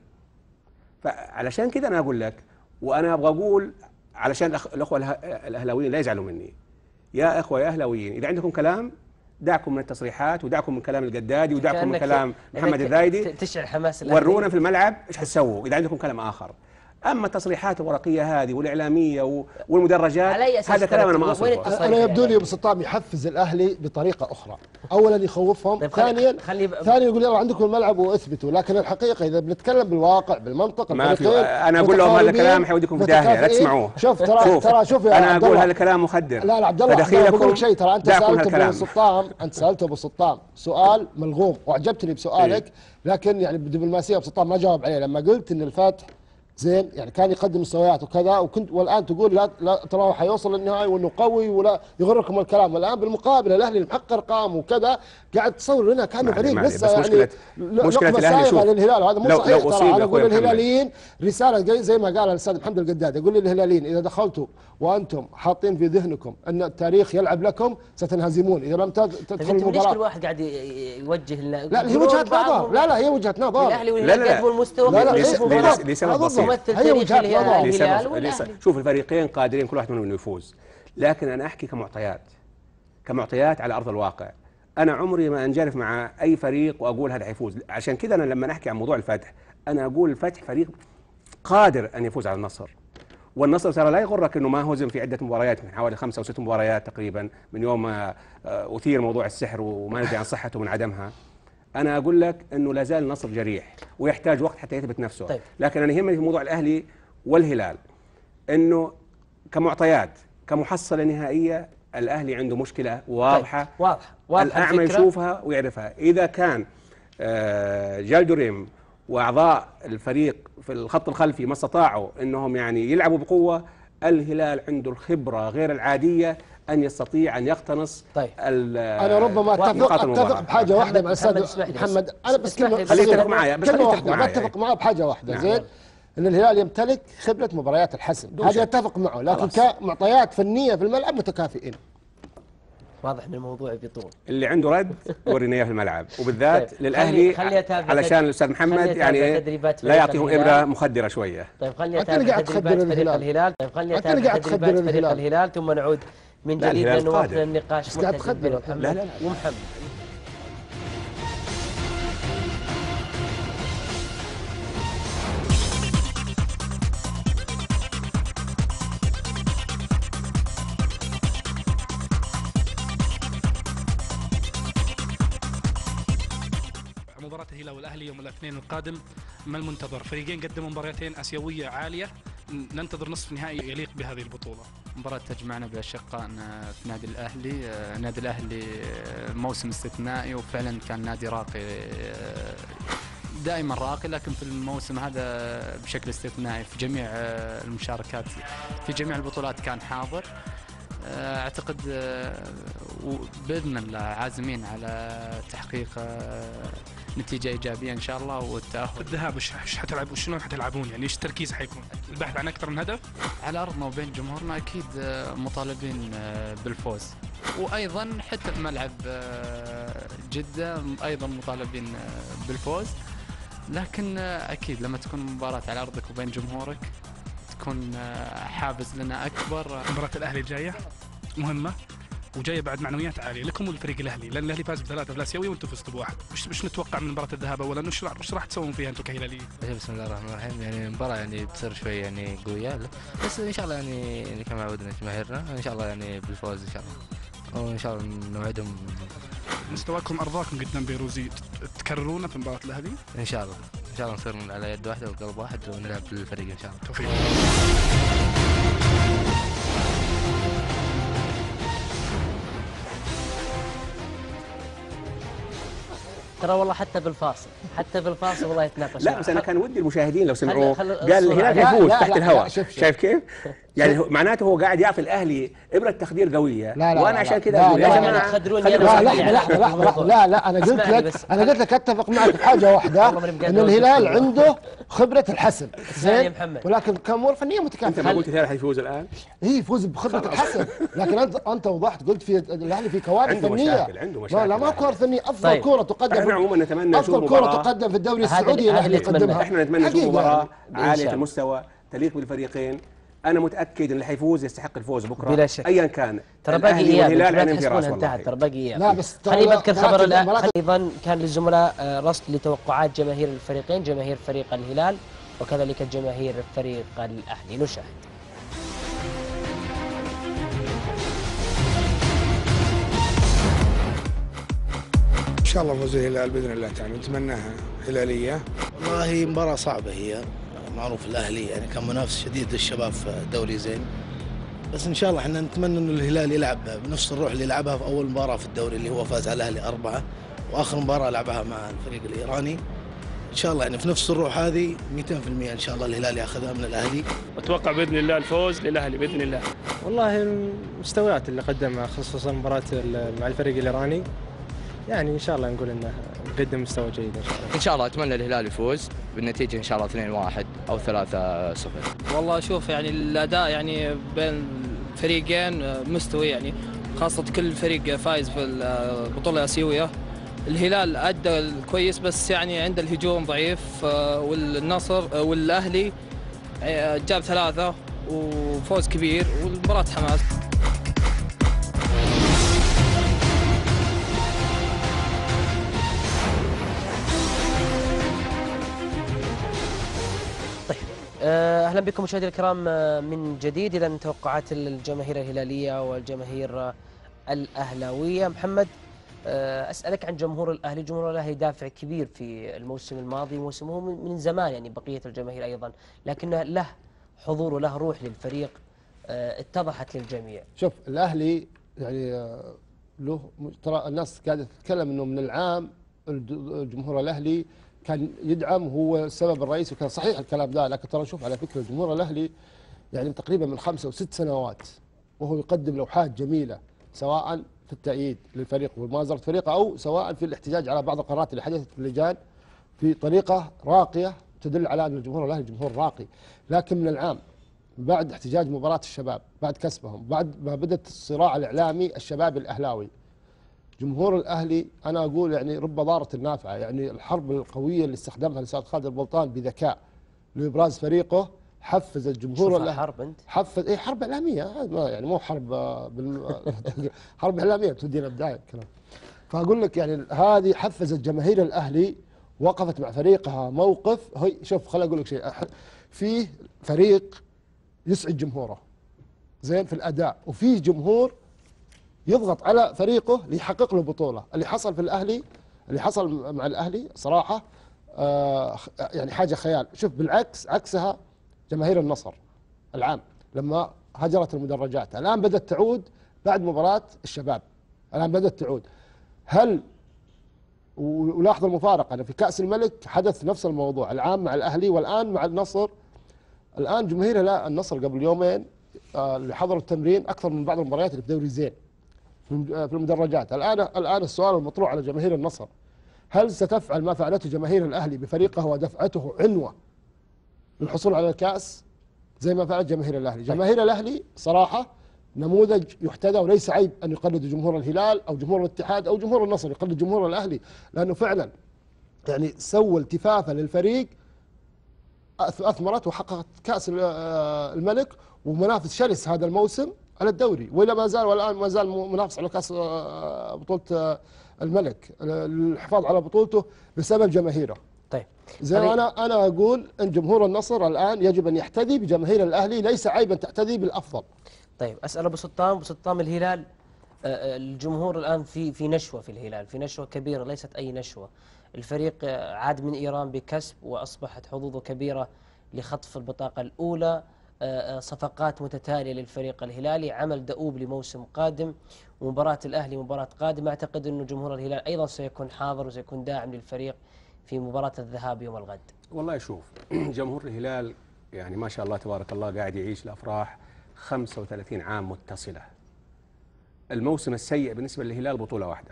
فعلشان كذا أنا أقول لك، وأنا أبغى أقول علشان الأخوة الأهلاويين لا يزعلوا مني، يا إخوة يا أهلاويين، إذا عندكم كلام دعكم من التصريحات ودعكم من كلام القدادي ودعكم من كلام محمد الزايدي، تشعل حماس الأهلي، ورونا في الملعب إيش حتسووا إذا عندكم كلام آخر. أما التصريحات الورقية هذه والإعلامية والمدرجات هذا كلام أنا ما أصدقه. أنا يبدو لي أبو سطام يحفز الأهلي بطريقة أخرى، أولا يخوفهم، ثانيا ثانيا يقول يلا عندكم الملعب واثبتوا، لكن الحقيقة إذا بنتكلم بالواقع بالمنطق ما في. أنا أقول لهم هذا الكلام حيوديكم في داهية، لا تسمعوه. شوف ترى ترى شوف يا أنا أقول هذا الكلام مخدر. لا لا عبد الله بقول لك شيء، ترى أنت سألت أبو سطام أنت سألت أبو سطام سؤال ملغوم وأعجبتني بسؤالك، لكن يعني بدبلوماسية أبو سطام ما جاوب عليه لما قلت إن الفتح زين يعني كان يقدم مستويات وكذا، وكنت والان تقول لا, لا ترى حيوصل للنهائي وانه قوي ولا يغركم الكلام. الان بالمقابل الاهلي محقق ارقام وكذا قاعد تصور لنا كانه فريق لسه يعني مشكله مشكله الاهلي شوف للهلال، وهذا مو صحيح ترى. انا اقول للهلاليين رساله زي ما قال الاستاذ محمد القداد، يقول للهلاليين اذا دخلتوا وانتم حاطين في ذهنكم ان التاريخ يلعب لكم ستنهزمون اذا لم تدخل المباراه. ليش كل واحد قاعد يوجه لنا؟ لا هي وجهه نظر، لا لا هي وجهه نظر. الاهلي والهلال يقدموا المستوى، لا لا لسبب بسيط. هي وجهه نظر. شوف الفريقين قادرين كل واحد منهم انه يفوز، لكن انا احكي كمعطيات كمعطيات على ارض الواقع. انا عمري ما انجرف مع اي فريق واقول هذا حيفوز، عشان كذا انا لما نحكي عن موضوع الفتح انا اقول الفتح فريق قادر ان يفوز على النصر. والنصر ترى لا يغرك انه ما هزم في عده مباريات، من حوالي خمسه او ست مباريات تقريبا من يوم ما اثير موضوع السحر وما ندري عن صحته من عدمها. انا اقول لك انه لا زال النصر جريح ويحتاج وقت حتى يثبت نفسه. طيب. لكن انا يهمني في موضوع الاهلي والهلال انه كمعطيات كمحصله نهائيه الاهلي عنده مشكله واضحه. طيب. واضحه واضحه الاعمى يشوفها ويعرفها. اذا كان جالدوريم واعضاء الفريق في الخط الخلفي ما استطاعوا انهم يعني يلعبوا بقوه، الهلال عنده الخبره غير العاديه ان يستطيع ان يقتنص. طيب. انا ربما اتفق اتفق بحاجه واحده مع الاستاذ محمد. انا بس كلمه خليه يتفق معايا بس كلمه واحده اتفق معاه بحاجه واحده. نعم. زين ان الهلال يمتلك خبره مباريات الحسم، هذا اتفق معه، لكن كمعطيات فنيه في الملعب متكافئين. واضح ان الموضوع بيطول. اللي عنده رد ورينا اياه في الملعب، وبالذات طيب. للاهلي علشان الاستاذ محمد يعني لا يعطيهم ابره مخدره شويه. طيب خليني اتابع تدريبات فريق الهلال. طيب خليني اتابع تدريبات فريق الهلال ثم نعود من جديد لنواصل النقاش. قاعد تخدر لا لا لا ومحمد. مباراة الهلال والأهلي يوم الاثنين القادم، ما المنتظر؟ فريقين قدموا مباراتين آسيوية عالية، ننتظر نصف نهائي يليق بهذه البطولة. مباراة تجمعنا بأشقائنا في نادي الأهلي. نادي الأهلي موسم استثنائي وفعلا كان نادي راقي، دائما راقي، لكن في الموسم هذا بشكل استثنائي في جميع المشاركات في جميع البطولات كان حاضر. اعتقد باذن الله عازمين على تحقيق نتيجه ايجابيه ان شاء الله والتاهل. الذهاب ايش حتلعبوا؟ شنو حتلعبون؟ يعني ايش التركيز حيكون؟ البحث عن اكثر من هدف؟ على ارضنا وبين جمهورنا اكيد مطالبين بالفوز، وايضا حتى في ملعب جده ايضا مطالبين بالفوز، لكن اكيد لما تكون مباراه على ارضك وبين جمهورك تكون حافز لنا اكبر. مباراه الاهلي الجايه مهمه وجايه بعد معنويات عاليه لكم والفريق الاهلي، لان الاهلي فاز بثلاثه في الاسيوي وانتم فزتوا بواحد. وش وش نتوقع من مباراه الذهاب اولا؟ وش وش راح تسوون فيها انتم كهلاليين؟ بسم الله الرحمن الرحيم. يعني المباراه يعني بتصير شوي يعني قويه، بس ان شاء الله يعني, يعني كما عودنا جماهيرنا ان شاء الله يعني بالفوز ان شاء الله، وان شاء الله نوعدهم. مستواكم ارضاكم قدام بيروزي، تكررونه في مباراه الاهلي؟ ان شاء الله ان شاء الله نصير على يد واحده وقلب واحد ونلعب بالفريق ان شاء الله. توفيق. ترى والله حتى بالفاصل حتى بالفاصل والله يتناقش. لا بس انا كان ودي المشاهدين لو سمعوا قال الهلال حيفوز تحت الهواء. شايف كيف؟ يعني معناته هو قاعد يعطي الاهلي ابره تخدير قويه. لا لا وانا عشان كذا اقول يا جماعه خدروني لا لحظه لحظه لحظه لحظه لا لا انا قلت لك انا قلت لك اتفق معك في حاجه واحده، ان الهلال عنده خبره الحسم زين، ولكن كامور فنيه متكافئه. انت ما قلت الهلال حيفوز الان؟ اي يفوز بخبره الحسم، لكن انت انت وضحت قلت في الاهلي في كوارث فنيه. عنده مشاكل لا لا ما كوارث فنيه. افضل كوره تقدم احنا عموما نتمنى نشوف افضل كوره تقدم في الدوري السعودي الاهلي يقدمها. احنا نتمنى نشوف مباراه عاليه المستوى تليق بالفريقين. انا متاكد ان اللي حيفوز يستحق الفوز بكره بلا شك ايا كان. ترى باقي ايام لا تحسبون انتهت، ترى باقي ايام. لا بس خليني بذكر خبر الان. ايضا كان للزملاء رصد لتوقعات جماهير الفريقين، جماهير فريق الهلال وكذلك جماهير فريق الاهلي. نشاهد. ان شاء الله فوز الهلال باذن الله تعالى، نتمناها هلاليه. والله مباراه صعبه، هي معروف الاهلي يعني كان منافس شديد للشباب في الدوري زين، بس ان شاء الله احنا نتمنى انه الهلال يلعب بنفس الروح اللي لعبها في اول مباراه في الدوري اللي هو فاز على الاهلي اربعه، واخر مباراه لعبها مع الفريق الايراني. ان شاء الله يعني في نفس الروح هذه مئتين بالمئة ان شاء الله الهلال ياخذها من الاهلي. اتوقع باذن الله الفوز للاهلي باذن الله. والله المستويات اللي قدمها خصوصا المباراة مع الفريق الايراني يعني ان شاء الله نقول انه قدم مستوى جيد ان شاء الله. ان شاء الله اتمنى الهلال يفوز بالنتيجه ان شاء الله اثنين واحد او ثلاثة صفر. والله اشوف يعني الاداء يعني بين الفريقين مستوي يعني خاصه كل فريق فايز في البطوله الاسيويه. الهلال ادى كويس بس يعني عنده الهجوم ضعيف، والنصر والاهلي جاب ثلاثه وفوز كبير والمباراه حماس. اهلا بكم مشاهدينا الكرام من جديد. اذا توقعات الجماهير الهلاليه والجماهير الاهلاويه. محمد، اسالك عن جمهور الاهلي. جمهور الاهلي دافع كبير في الموسم الماضي، موسمه من زمان يعني بقيه الجماهير ايضا، لكنه له حضور وله روح للفريق اتضحت للجميع. شوف الاهلي يعني له ترى الناس قاعده تتكلم انه من العام الجمهور الاهلي كان يدعم، هو السبب الرئيسي، وكان صحيح الكلام ده، لكن ترى شوف على فكره جمهور الاهلي يعني تقريبا من خمسة وست سنوات وهو يقدم لوحات جميله سواء في التأييد للفريق ومؤازرة فريقه او سواء في الاحتجاج على بعض القرارات اللي حدثت في اللجان في طريقه راقيه تدل على ان الجمهور الاهلي جمهور راقي. لكن من العام بعد احتجاج مباراه الشباب، بعد كسبهم، بعد ما بدأت الصراع الاعلامي الشبابي الاهلاوي، جمهور الاهلي انا اقول يعني رب ضاره نافعه، يعني الحرب القويه اللي استخدمها الاستاذ خالد البلطان بذكاء لابراز فريقه حفز الجمهور الاهلي. حرب انت؟ حفز اي حرب اعلاميه يعني مو حرب بال... حرب اعلاميه تودينا بدايه الكلام. فاقول لك يعني هذه حفزت جماهير الاهلي، وقفت مع فريقها موقف. هي شوف خليني اقول لك شيء، في فريق يسعد جمهوره زين في الاداء، وفي جمهور يضغط على فريقه ليحقق له بطوله. اللي حصل في الاهلي، اللي حصل مع الاهلي صراحه آه يعني حاجه خيال. شوف بالعكس عكسها جماهير النصر العام لما هجرت المدرجات، الان بدات تعود بعد مباراه الشباب، الان بدات تعود. هل ولاحظ المفارقه أنا في كاس الملك حدث نفس الموضوع العام مع الاهلي والان مع النصر. الان جماهير لا النصر قبل يومين آه اللي حضروا التمرين اكثر من بعض المباريات اللي في دوري زين في المدرجات. الآن الآن السؤال المطروح على جماهير النصر، هل ستفعل ما فعلته جماهير الأهلي بفريقه ودفعته عنوة للحصول على الكأس زي ما فعلت جماهير الأهلي؟ جماهير الأهلي صراحة نموذج يحتذى، وليس عيب أن يقلد جمهور الهلال أو جمهور الاتحاد أو جمهور النصر، يقلد جمهور الأهلي، لأنه فعلا يعني سوى التفافة للفريق أثمرت وحققت كأس الملك ومنافس شرس هذا الموسم على الدوري، ولا ما زال والان ما زال منافس على كاس بطوله الملك، الحفاظ على بطولته بسبب جماهيره. طيب زي ما انا انا اقول ان جمهور النصر الان يجب ان يحتذي بجماهير الاهلي، ليس عيبا تحتذي بالافضل. طيب اسال ابو سلطان، ابو سلطان الهلال الجمهور الان في في نشوه في الهلال، في نشوه كبيره ليست اي نشوه. الفريق عاد من ايران بكسب واصبحت حظوظه كبيره لخطف البطاقه الاولى، صفقات متتالية للفريق الهلالي، عمل دؤوب لموسم قادم، ومباراة الأهلي مباراة قادمة. أعتقد أنه جمهور الهلال أيضا سيكون حاضر وسيكون داعم للفريق في مباراة الذهاب يوم الغد. والله شوف جمهور الهلال يعني ما شاء الله تبارك الله قاعد يعيش الأفراح خمسة وثلاثين عام متصلة. الموسم السيء بالنسبة للهلال بطولة واحدة،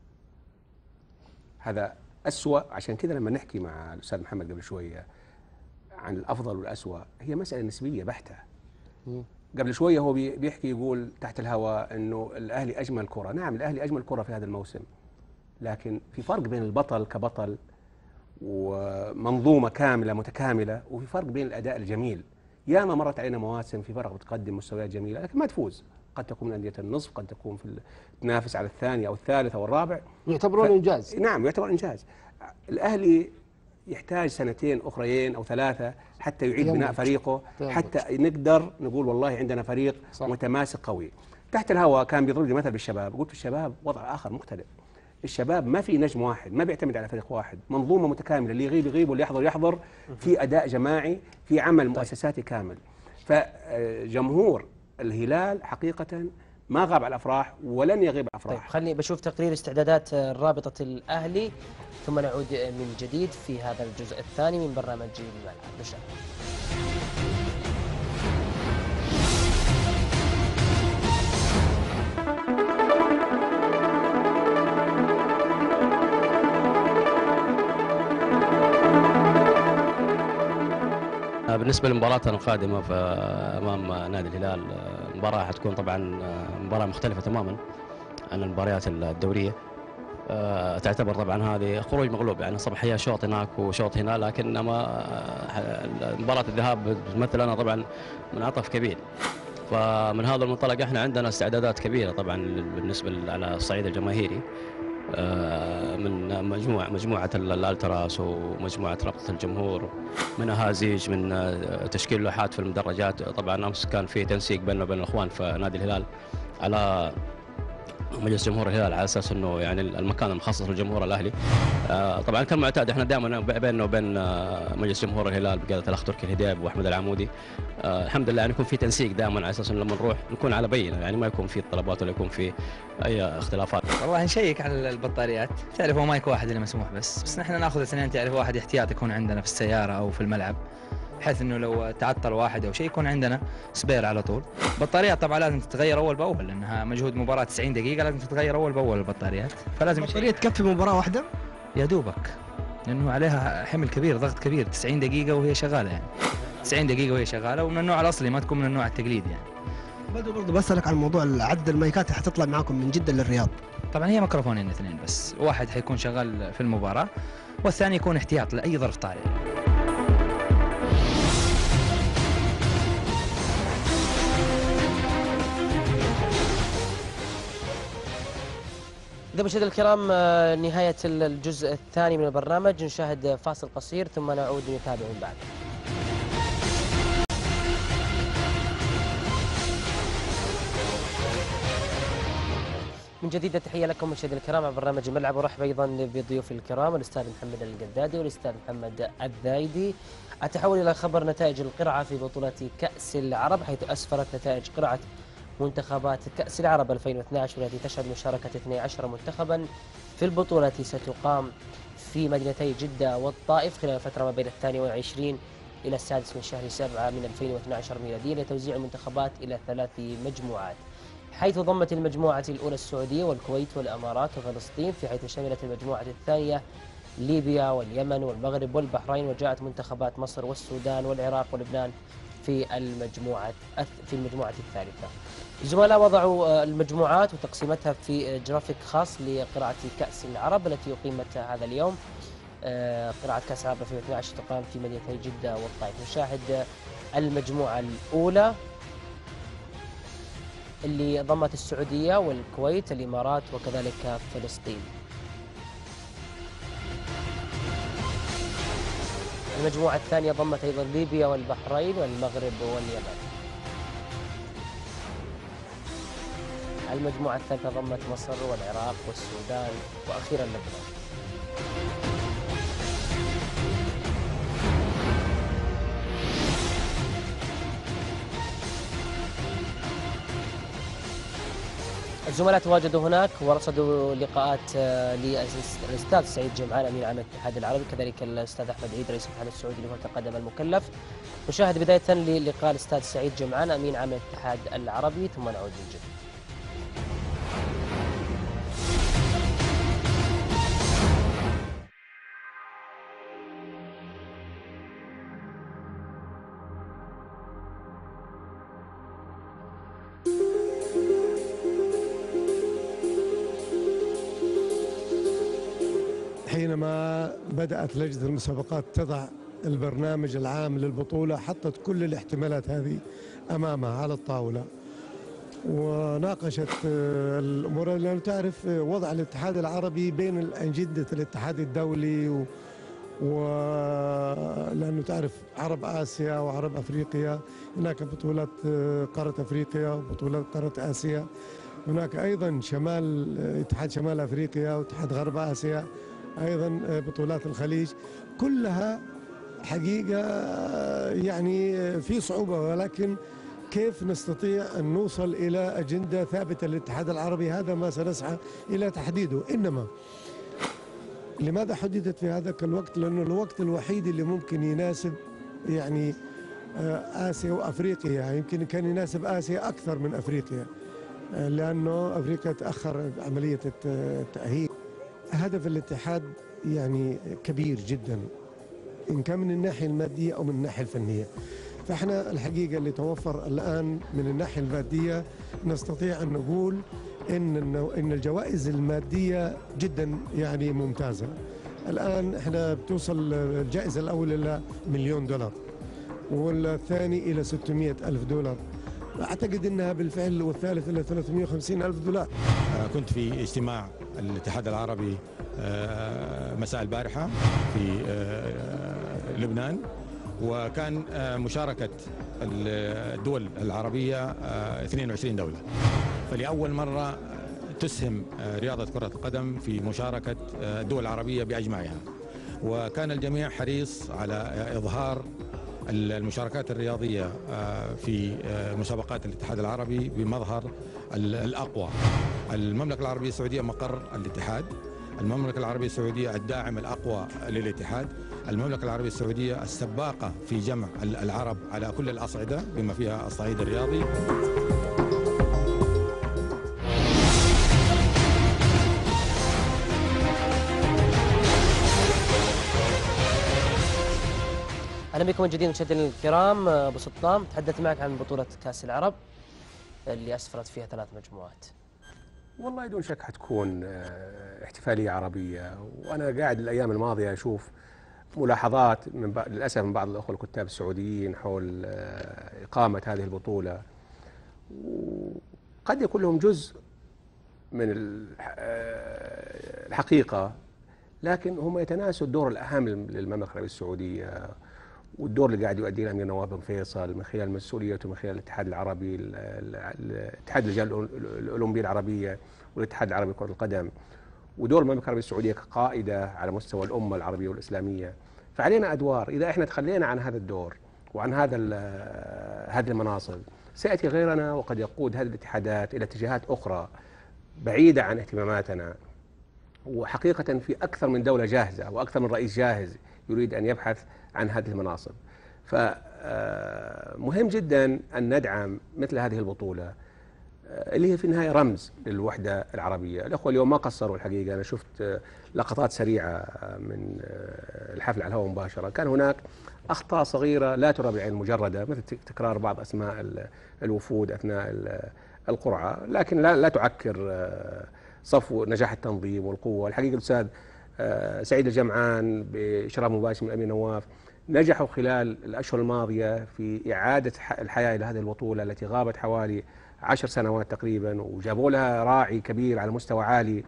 هذا أسوأ. عشان كذا لما نحكي مع الأستاذ محمد قبل شوية عن الأفضل والأسوأ هي مسألة نسبية بحتة. قبل شوية هو بيحكي يقول تحت الهواء أنه الأهلي أجمل كرة. نعم الأهلي أجمل كرة في هذا الموسم، لكن في فرق بين البطل كبطل ومنظومة كاملة متكاملة، وفي فرق بين الأداء الجميل. ياما مرت علينا مواسم في فرق بتقدم مستويات جميلة لكن ما تفوز، قد تكون من أندية النصف، قد تكون في تنافس على الثاني أو الثالث أو الرابع، يعتبرون ف... إنجاز. نعم يعتبر إنجاز. الأهلي يحتاج سنتين أخريين أو ثلاثة حتى يعيد بناء فريقه، حتى نقدر نقول والله عندنا فريق صح. متماسك قوي. تحت الهواء كان بيضرب لي مثل بالشباب، قلت الشباب وضع آخر مختلف. الشباب ما في نجم واحد، ما بيعتمد على فريق واحد، منظومة متكاملة، اللي يغيب يغيب واللي يحضر يحضر، في أداء جماعي، في عمل مؤسساتي كامل. فجمهور الهلال حقيقة ما غاب على الافراح ولن يغيب على الافراح. طيب خليني بشوف تقرير استعدادات رابطة الأهلي ثم نعود من جديد في هذا الجزء الثاني من برنامج الملعب. نشاهد. بالنسبة لمباراتنا القادمة أمام نادي الهلال، مباراة حتكون طبعا مباراة مختلفة تماما عن المباريات الدورية. تعتبر طبعا هذه خروج مغلوب، يعني صبح هي شوط هناك وشوط هنا، لكن مباراة الذهاب بتمثل لنا طبعا منعطف كبير. فمن هذا المنطلق احنا عندنا استعدادات كبيرة طبعا بالنسبة على الصعيد الجماهيري، من مجموعة مجموعة الالتراس ومجموعة رابطة الجمهور، من أهازيج، من تشكيل لوحات في المدرجات. طبعا أمس كان في تنسيق بيننا وبين الأخوان في نادي الهلال على مجلس جمهور الهلال على اساس انه يعني المكان المخصص للجمهور الاهلي. آه طبعا كان معتاد احنا دائما بيننا وبين آه مجلس جمهور الهلال بقياده الاخ تركي الهديب واحمد العمودي. آه الحمد لله يعني يكون في تنسيق دائما على اساس انه لما نروح نكون على بينه، يعني ما يكون في طلبات ولا يكون في اي اختلافات. والله نشيك على البطاريات، تعرف هو مايك واحد اللي مسموح بس بس نحن ناخذ اثنين، تعرف واحد احتياط يكون عندنا في السياره او في الملعب، بحيث انه لو تعطل واحد او شيء يكون عندنا سبير على طول. البطاريات طبعا لازم تتغير اول باول لانها مجهود مباراه تسعين دقيقه، لازم تتغير اول باول البطاريات، فلازم البطاريه تكفي مباراه واحده يا دوبك، لانه عليها حمل كبير، ضغط كبير، تسعين دقيقه وهي شغاله، يعني تسعين دقيقه وهي شغاله، ومن النوع الاصلي ما تكون من النوع التقليدي. يعني بدو برضه بسالك عن موضوع عدد المايكات اللي حتطلع معاكم من جده للرياض. طبعا هي ميكروفونين اثنين بس، واحد حيكون شغال في المباراه والثاني يكون احتياط لاي ظرف طارئ. إذا مشاهدينا الكرام نهاية الجزء الثاني من البرنامج، نشاهد فاصل قصير ثم نعود نتابع من بعد. من جديد تحية لكم مشاهدينا الكرام على برنامج الملعب، ورحب أيضا بضيوف الكرام الأستاذ محمد القدادي والأستاذ محمد الذايدي. أتحول إلى خبر نتائج القرعة في بطولة كأس العرب، حيث أسفرت نتائج قرعة منتخبات كأس العرب ألفين واثني عشر والتي تشهد مشاركة اثني عشر منتخبا في البطولة التي ستقام في مدينتي جدة والطائف خلال الفترة ما بين الثاني والعشرين إلى السادس من شهر سبعة من ألفين واثني عشر ميلاديا، لتوزيع المنتخبات إلى ثلاث مجموعات، حيث ضمت المجموعة الأولى السعودية والكويت والأمارات وفلسطين، في حيث شملت المجموعة الثانية ليبيا واليمن والمغرب والبحرين، وجاءت منتخبات مصر والسودان والعراق ولبنان في المجموعة في المجموعة الثالثة. الزملاء وضعوا المجموعات وتقسيمتها في جرافيك خاص لقراءة كأس العرب التي أقيمت هذا اليوم. قراءة كأس العرب ألفين واثني عشر تقام في مدينتي جدة والطائف. نشاهد المجموعة الأولى اللي ضمت السعودية والكويت الإمارات وكذلك فلسطين. المجموعة الثانية ضمت أيضا ليبيا والبحرين والمغرب واليمن. المجموعة الثالثة ضمت مصر والعراق والسودان وأخيرا لبنان. الزملاء تواجدوا هناك ورصدوا لقاءات للأستاذ سعيد جمعان أمين عام الاتحاد العربي، كذلك الأستاذ أحمد عيد رئيس الاتحاد السعودي اللي هو تقدم المكلف. نشاهد بداية للقاء الأستاذ سعيد جمعان أمين عام الاتحاد العربي ثم نعود من جديد. حينما بدأت لجنة المسابقات تضع البرنامج العام للبطولة حطت كل الاحتمالات هذه أمامها على الطاولة وناقشت الأمور، لأنه تعرف وضع الاتحاد العربي بين أنجدة الاتحاد الدولي، ولأنه تعرف عرب آسيا وعرب أفريقيا، هناك بطولات قارة أفريقيا وبطولات قارة آسيا، هناك أيضا شمال اتحاد شمال أفريقيا واتحاد غرب آسيا، أيضا بطولات الخليج، كلها حقيقة يعني في صعوبة، ولكن كيف نستطيع أن نوصل إلى أجندة ثابتة للاتحاد العربي؟ هذا ما سنسعى إلى تحديده. إنما لماذا حددت في هذا الوقت؟ لأنه الوقت الوحيد اللي ممكن يناسب يعني آسيا وأفريقيا، يعني يمكن كان يناسب آسيا أكثر من أفريقيا، لأنه أفريقيا تأخر عملية التأهيل. هدف الاتحاد يعني كبير جدا، إن كان من الناحية المادية أو من الناحية الفنية. فإحنا الحقيقة اللي توفر الآن من الناحية المادية نستطيع أن نقول إن إن الجوائز المادية جدا يعني ممتازة. الآن إحنا بتوصل الجائزة الأولى إلى مليون دولار والثاني إلى ستمائة ألف دولار، أعتقد أنها بالفعل، والثالث إلى ثلاثمائة وخمسين ألف دولار. كنت في اجتماع الاتحاد العربي مساء البارحة في لبنان، وكان مشاركة الدول العربية اثنين وعشرين دولة، فلأول مرة تسهم رياضة كرة القدم في مشاركة الدول العربية بأجمعها، وكان الجميع حريص على إظهار المشاركات الرياضية في مسابقات الاتحاد العربي بمظهر الأقوى. المملكة العربية السعودية مقر الاتحاد، المملكة العربية السعودية الداعم الأقوى للاتحاد، المملكة العربية السعودية السباقة في جمع العرب على كل الأصعدة بما فيها الصعيد الرياضي. اهلا بكم من جديد مشاهدينا الكرام. ابو سلطان، تحدث معك عن بطوله كاس العرب اللي اسفرت فيها ثلاث مجموعات. والله بدون شك حتكون احتفاليه عربيه، وانا قاعد الايام الماضيه اشوف ملاحظات من بعض للاسف من بعض الاخوه الكتاب السعوديين حول اقامه هذه البطوله، وقد يكون لهم جزء من الحقيقه، لكن هم يتناسوا الدور الاهم للمملكه العربيه السعوديه والدور اللي قاعد يؤديه الامير نواف بن فيصل من خلال مسؤوليته من خلال الاتحاد العربي، الاتحاد اللجان الاولمبيه العربيه والاتحاد العربي لكره القدم، ودور المملكه العربيه السعوديه كقائده على مستوى الامه العربيه والاسلاميه. فعلينا ادوار، اذا احنا تخلينا عن هذا الدور وعن هذا هذه المناصب سياتي غيرنا وقد يقود هذه الاتحادات الى اتجاهات اخرى بعيده عن اهتماماتنا. وحقيقه في اكثر من دوله جاهزه واكثر من رئيس جاهز يريد ان يبحث عن هذه المناصب. فمهم جدا أن ندعم مثل هذه البطولة اللي هي في النهاية رمز للوحدة العربية. الأخوة اليوم ما قصروا الحقيقة، أنا شفت لقطات سريعة من الحفل على الهواء مباشرة، كان هناك أخطاء صغيرة لا ترى بالعين المجردة، مثل تكرار بعض أسماء الوفود أثناء القرعة، لكن لا, لا تعكر صفو نجاح التنظيم والقوة. الحقيقة الأستاذ سعيد الجمعان بإشراف مباشر من الأمير نواف نجحوا خلال الأشهر الماضية في إعادة الحياة إلى هذه البطولة التي غابت حوالي عشر سنوات تقريبا، وجابوا لها راعي كبير على مستوى عالي.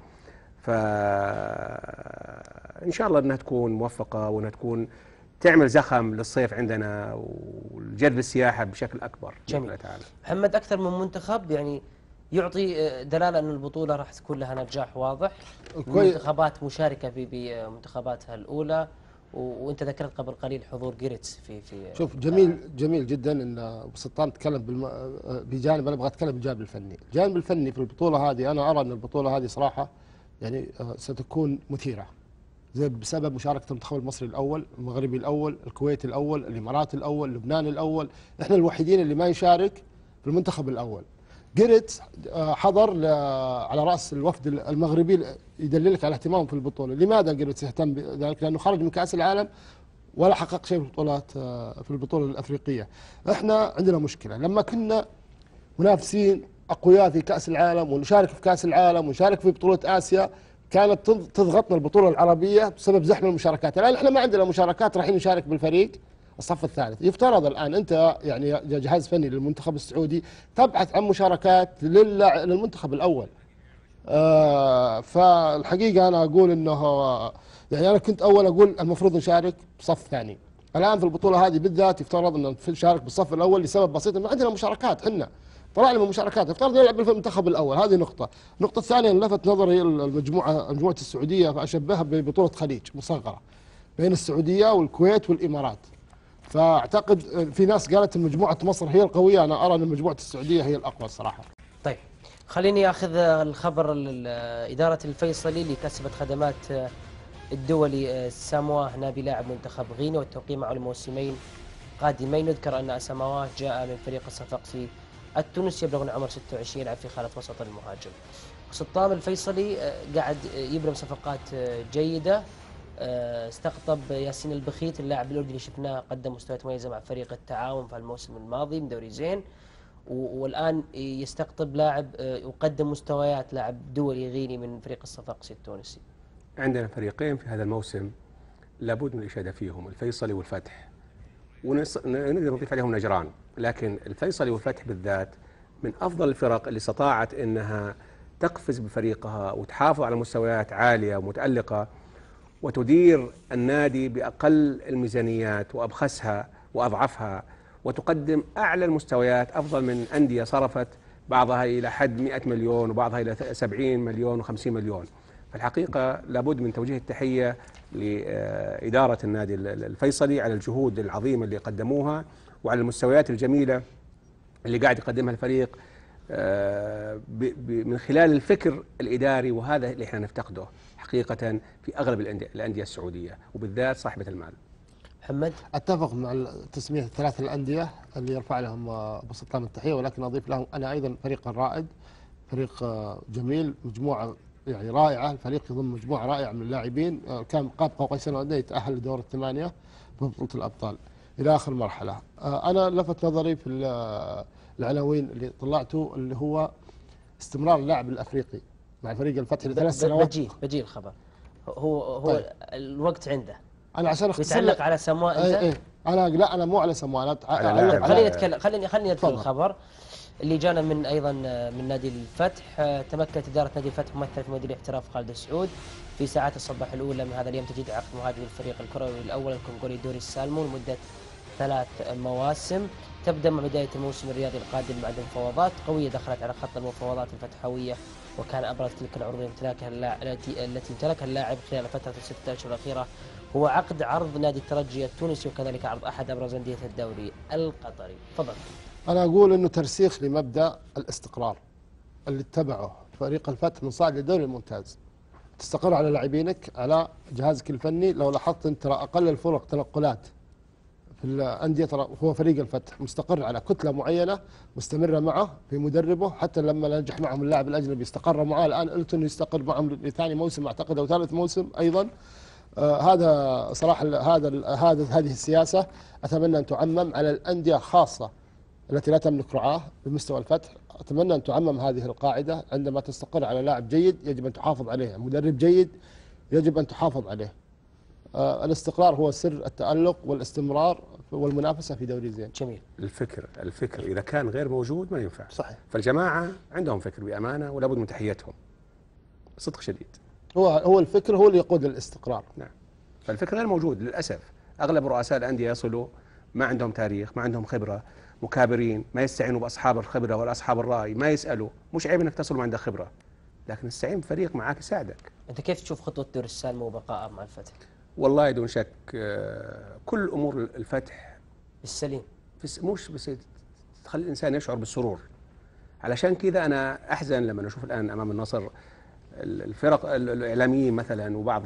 فإن شاء الله أنها تكون موفقة وأنها تكون تعمل زخم للصيف عندنا والجذب السياحة بشكل أكبر. جميل. محمد، أكثر من منتخب يعني يعطي دلالة أن البطولة راح تكون لها نجاح واضح، المنتخبات مشاركة في بمنتخباتها الأولى، وأنت ذكرت قبل قليل حضور جيرتس في في شوف جميل جميل جدا أن أبو سلطان تكلم بالم... بجانب، أنا أبغى أتكلم بالجانب الفني. الجانب الفني في البطولة هذه أنا أرى أن البطولة هذه صراحة يعني ستكون مثيرة، زي بسبب مشاركة المنتخب المصري الأول، المغربي الأول، الكويت الأول، الإمارات الأول، لبنان الأول، إحنا الوحيدين اللي ما يشارك في المنتخب الأول. جيرتس حضر على رأس الوفد المغربي يدللك على اهتمامه في البطولة. لماذا جيرتس يهتم بذلك؟ لأنه خرج من كأس العالم ولا حقق شيء في البطولات في البطولة الأفريقية. احنا عندنا مشكلة، لما كنا منافسين أقوياء في كأس العالم ونشارك في كأس العالم ونشارك في بطولة آسيا كانت تضغطنا البطولة العربية بسبب زحمة المشاركات. الآن احنا ما عندنا مشاركات، رايحين نشارك بالفريق الصف الثالث. يفترض الآن أنت يعني جهاز فني للمنتخب السعودي تبحث عن مشاركات للمنتخب الأول. آه فالحقيقة أنا أقول أنه يعني أنا كنت أول أقول المفروض نشارك بصف ثاني، الآن في البطولة هذه بالذات يفترض أن نشارك بالصف الأول لسبب بسيط، أنه عندنا مشاركات، حنا طلعنا من المشاركات، يفترض نلعب في المنتخب الأول. هذه نقطة. النقطة الثانية لفت نظري المجموعة مجموعة السعودية، فأشبهها ببطولة خليج مصغرة بين السعودية والكويت والإمارات. فاعتقد في ناس قالت ان مجموعه مصر هي القويه، انا ارى ان مجموعه السعوديه هي الاقوى الصراحه. طيب خليني اخذ الخبر اداره الفيصلي اللي كسبت خدمات الدولي سامواه نابي لاعب منتخب غينيا والتوقيع معه الموسمين قادمين. يذكر ان سامواه جاء من فريق الصفاقسي التونسي يبلغ عمر ستة وعشرين، يلعب في خانه وسط المهاجم. سطام الفيصلي قاعد يبرم صفقات جيده، استقطب ياسين البخيت اللاعب الاردني، شفناه قدم مستويات مميزه مع فريق التعاون في الموسم الماضي من دوري زين، والان يستقطب لاعب يقدم مستويات لاعب دولي غيني من فريق الصفاقسي التونسي. عندنا فريقين في هذا الموسم لابد من الاشاده فيهم، الفيصلي والفتح، ونقدر نضيف عليهم نجران، لكن الفيصلي والفتح بالذات من افضل الفرق اللي استطاعت انها تقفز بفريقها وتحافظ على مستويات عاليه ومتالقه وتدير النادي باقل الميزانيات وابخسها واضعفها، وتقدم اعلى المستويات افضل من انديه صرفت بعضها الى حد مئة مليون وبعضها الى سبعين مليون وخمسين مليون. فالحقيقه لابد من توجيه التحيه لاداره النادي الفيصلي على الجهود العظيمه اللي قدموها وعلى المستويات الجميله اللي قاعد يقدمها الفريق من خلال الفكر الاداري، وهذا اللي احنا نفتقده حقيقه في اغلب الانديه السعوديه وبالذات صاحبه المال. محمد، اتفق مع تسميه الثلاث الانديه اللي يرفع لهم ابو سلطان التحيه، ولكن اضيف لهم انا ايضا فريق الرائد، فريق جميل، مجموعه يعني رائعه، الفريق يضم مجموعه رائعه من اللاعبين، كان قاب قوسين وديه يتاهل لدور الثمانيه في بطوله الابطال الى اخر مرحله. انا لفت نظري في العناوين اللي طلعته اللي هو استمرار اللاعب الافريقي مع فريق الفتح لثلاث سنوات. بجي بجي الخبر هو هو طيب. الوقت عنده. انا عشان اختصر بتعلق على سامواه انت؟ ايه ايه انا لا انا مو على سامواه، انا خليني اتكلم خليني خليني ادخل الخبر اللي جانا من ايضا من نادي الفتح. تمكنت اداره نادي الفتح ممثل في مدير الاحتراف خالد السعود في ساعات الصباح الاولى من هذا اليوم تجديد عقد مهاجم الفريق الكروي الاول الكونغولي دوري السالمون لمده ثلاث مواسم، تبدا مع بدايه الموسم الرياضي القادم بعد مفاوضات قويه دخلت على خط المفاوضات الفتحويه، وكان ابرز تلك العروض امتلاكها التي التي امتلكها اللاعب خلال فتره الستة اشهر الاخيره هو عقد عرض نادي الترجي التونسي وكذلك عرض احد ابرز انديه الدوري القطري. تفضل. انا اقول انه ترسيخ لمبدا الاستقرار اللي اتبعه فريق الفتح من صاعد للدوري الممتاز. تستقر على لاعبينك، على جهازك الفني. لو لاحظت انت ترى اقل الفرق تنقلات في الانديه ترى هو فريق الفتح، مستقر على كتله معينه مستمره معه في مدربه، حتى لما نجح معهم اللاعب الاجنبي استقر معاه، الان التون يستقر معهم لثاني موسم اعتقد او ثالث موسم ايضا. آه هذا صراحه هذا هذا هذه السياسه اتمنى ان تعمم على الانديه خاصه التي لا تملك رعاه بمستوى الفتح. اتمنى ان تعمم هذه القاعده، عندما تستقر على لاعب جيد يجب ان تحافظ عليه، مدرب جيد يجب ان تحافظ عليه. آه الاستقرار هو سر التألق والاستمرار والمنافسه في دوري زين. جميل. الفكر الفكر اذا كان غير موجود ما ينفع. صحيح. فالجماعه عندهم فكر بامانه ولابد من تحيتهم بصدق شديد. هو هو الفكر هو اللي يقود للاستقرار. نعم. فالفكر غير موجود للاسف. اغلب رؤساء الانديه يصلوا ما عندهم تاريخ، ما عندهم خبره، مكابرين، ما يستعينوا باصحاب الخبره ولا اصحاب الراي، ما يسالوا. مش عيب انك تصل ما عندك خبره، لكن استعين بفريق معاك يساعدك. انت كيف تشوف خطوه دور السالمه وبقائها مع الفتح؟ والله دون شك كل امور الفتح بالسليم، مش بس تخلي الانسان يشعر بالسرور. علشان كذا انا احزن لما اشوف الان امام النصر الفرق الاعلاميين مثلا وبعض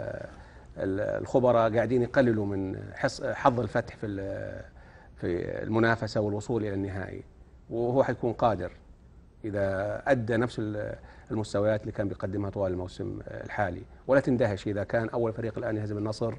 الخبراء قاعدين يقللوا من حظ الفتح في في المنافسه والوصول الى النهائي، وهو حيكون قادر اذا ادى نفس المستويات اللي كان بيقدمها طوال الموسم الحالي. ولا تندهش اذا كان اول فريق الان يهزم النصر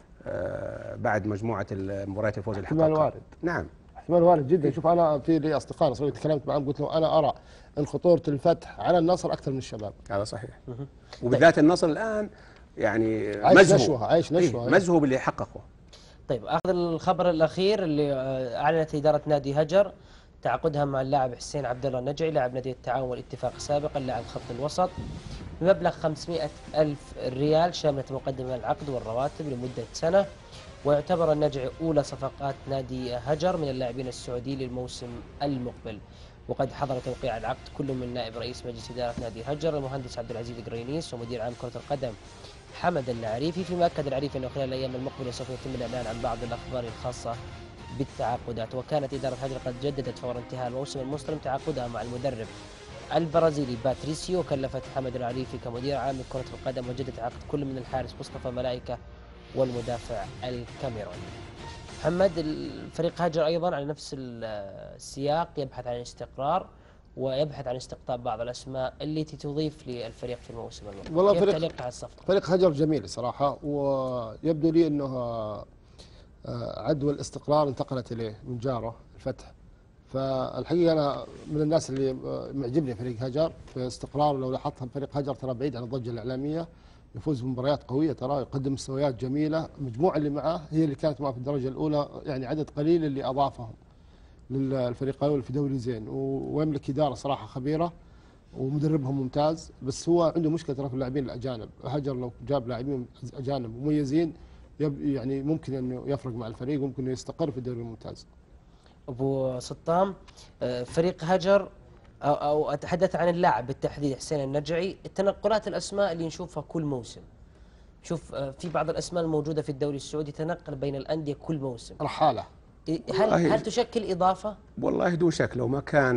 بعد مجموعه المباريات الفوز اللي حققها. احتمال وارد. نعم احتمال وارد جدا. شوف انا في لي اصدقاء نصريين تكلمت معهم قلت له انا ارى ان خطوره الفتح على النصر اكثر من الشباب. هذا صحيح. وبالذات النصر الان يعني عايش نشوه عايش نشوه مزهو باللي حققه. طيب اخذ الخبر الاخير اللي اعلنت اداره نادي هجر تعاقدها مع اللاعب حسين عبد الله النجعي لاعب نادي التعاون والاتفاق سابقا لاعب خط الوسط بمبلغ خمسمئة ألف ريال شاملة مقدمة العقد والرواتب لمدة سنة. ويعتبر النجعي أولى صفقات نادي هجر من اللاعبين السعوديين للموسم المقبل. وقد حضر توقيع العقد كل من نائب رئيس مجلس إدارة نادي هجر المهندس عبد العزيز القرينيس ومدير عام كرة القدم حمد العريفي، فيما أكد العريفي أنه خلال الأيام المقبلة سوف يتم الإعلان عن بعض الأخبار الخاصة بالتعاقدات. وكانت إدارة حجر قد جددت فور انتهاء الموسم المنصرم تعاقدها مع المدرب البرازيلي باتريسيو، وكلفت حمد العريفي كمدير عام لكرة القدم وجدت عقد كل من الحارس مصطفى ملائكة والمدافع الكاميروني. محمد، الفريق هاجر أيضا على نفس السياق، يبحث عن استقرار ويبحث عن استقطاب بعض الأسماء التي تضيف للفريق في الموسم المقبل. والله كيف فريق تعليقك على الصفقة؟ فريق هجر جميل صراحة، ويبدو لي أنه عدوى الاستقرار انتقلت إليه من جاره الفتح. فالحقيقة أنا من الناس اللي معجبني فريق هجر في استقرار. لو لاحظت فريق هجر ترى بعيد عن الضجة الإعلامية، يفوز بمباريات قوية، ترى يقدم مستويات جميلة. المجموعة اللي معاه هي اللي كانت معه في الدرجة الأولى، يعني عدد قليل اللي أضافهم للفريق الأول في دوري زين، ويملك إدارة صراحة خبيرة ومدربهم ممتاز. بس هو عنده مشكلة ترى في اللاعبين الأجانب. هجر لو جاب لاعبين أجانب مميزين يعني ممكن أنه يفرق مع الفريق وممكن يستقر في الدوري الممتاز. أبو سطام، فريق هجر أو, أو أتحدث عن اللاعب بالتحديد حسين النجعي، التنقلات الأسماء اللي نشوفها كل موسم، شوف في بعض الأسماء الموجودة في الدوري السعودي تنقل بين الأندية كل موسم. رحالة. هل هل تشكل إضافة؟ والله دون شك، لو ما كان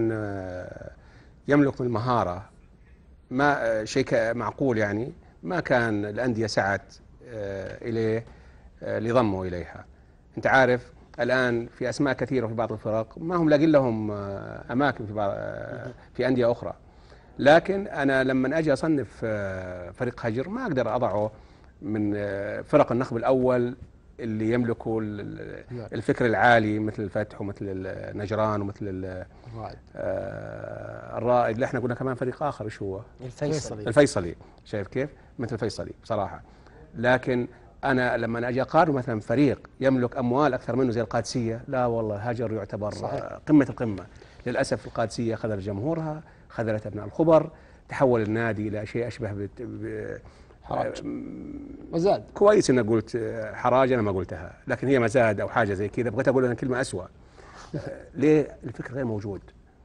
يملك من المهارة ما شيء معقول يعني ما كان الأندية سعت إليه لضمه إليها. أنت عارف الآن في أسماء كثيرة في بعض الفرق ما هم لاقين لهم أماكن في بعض في أندية أخرى. لكن أنا لما أجي أصنف فريق هجر ما أقدر أضعه من فرق النخب الأول اللي يملكوا الفكر العالي مثل الفتح ومثل النجران ومثل الرائد. الرائد اللي احنا قلنا كمان فريق آخر ايش هو؟ الفيصلي. الفيصلي، شايف كيف؟ مثل الفيصلي بصراحة. لكن أنا لما أجي أقارن مثلا فريق يملك أموال أكثر منه زي القادسية، لا والله هجر يعتبر صحيح. قمة القمة. للأسف القادسية خذل جمهورها، خذلت أبناء الخبر، تحول النادي إلى شيء أشبه بت... ب... حراج مزاد. كويس إن قلت حراج، أنا ما قلتها، لكن هي مزاد أو حاجة زي كذا، بغيت أقول أنا كلمة أسوأ. ليه؟ الفكر غير موجود،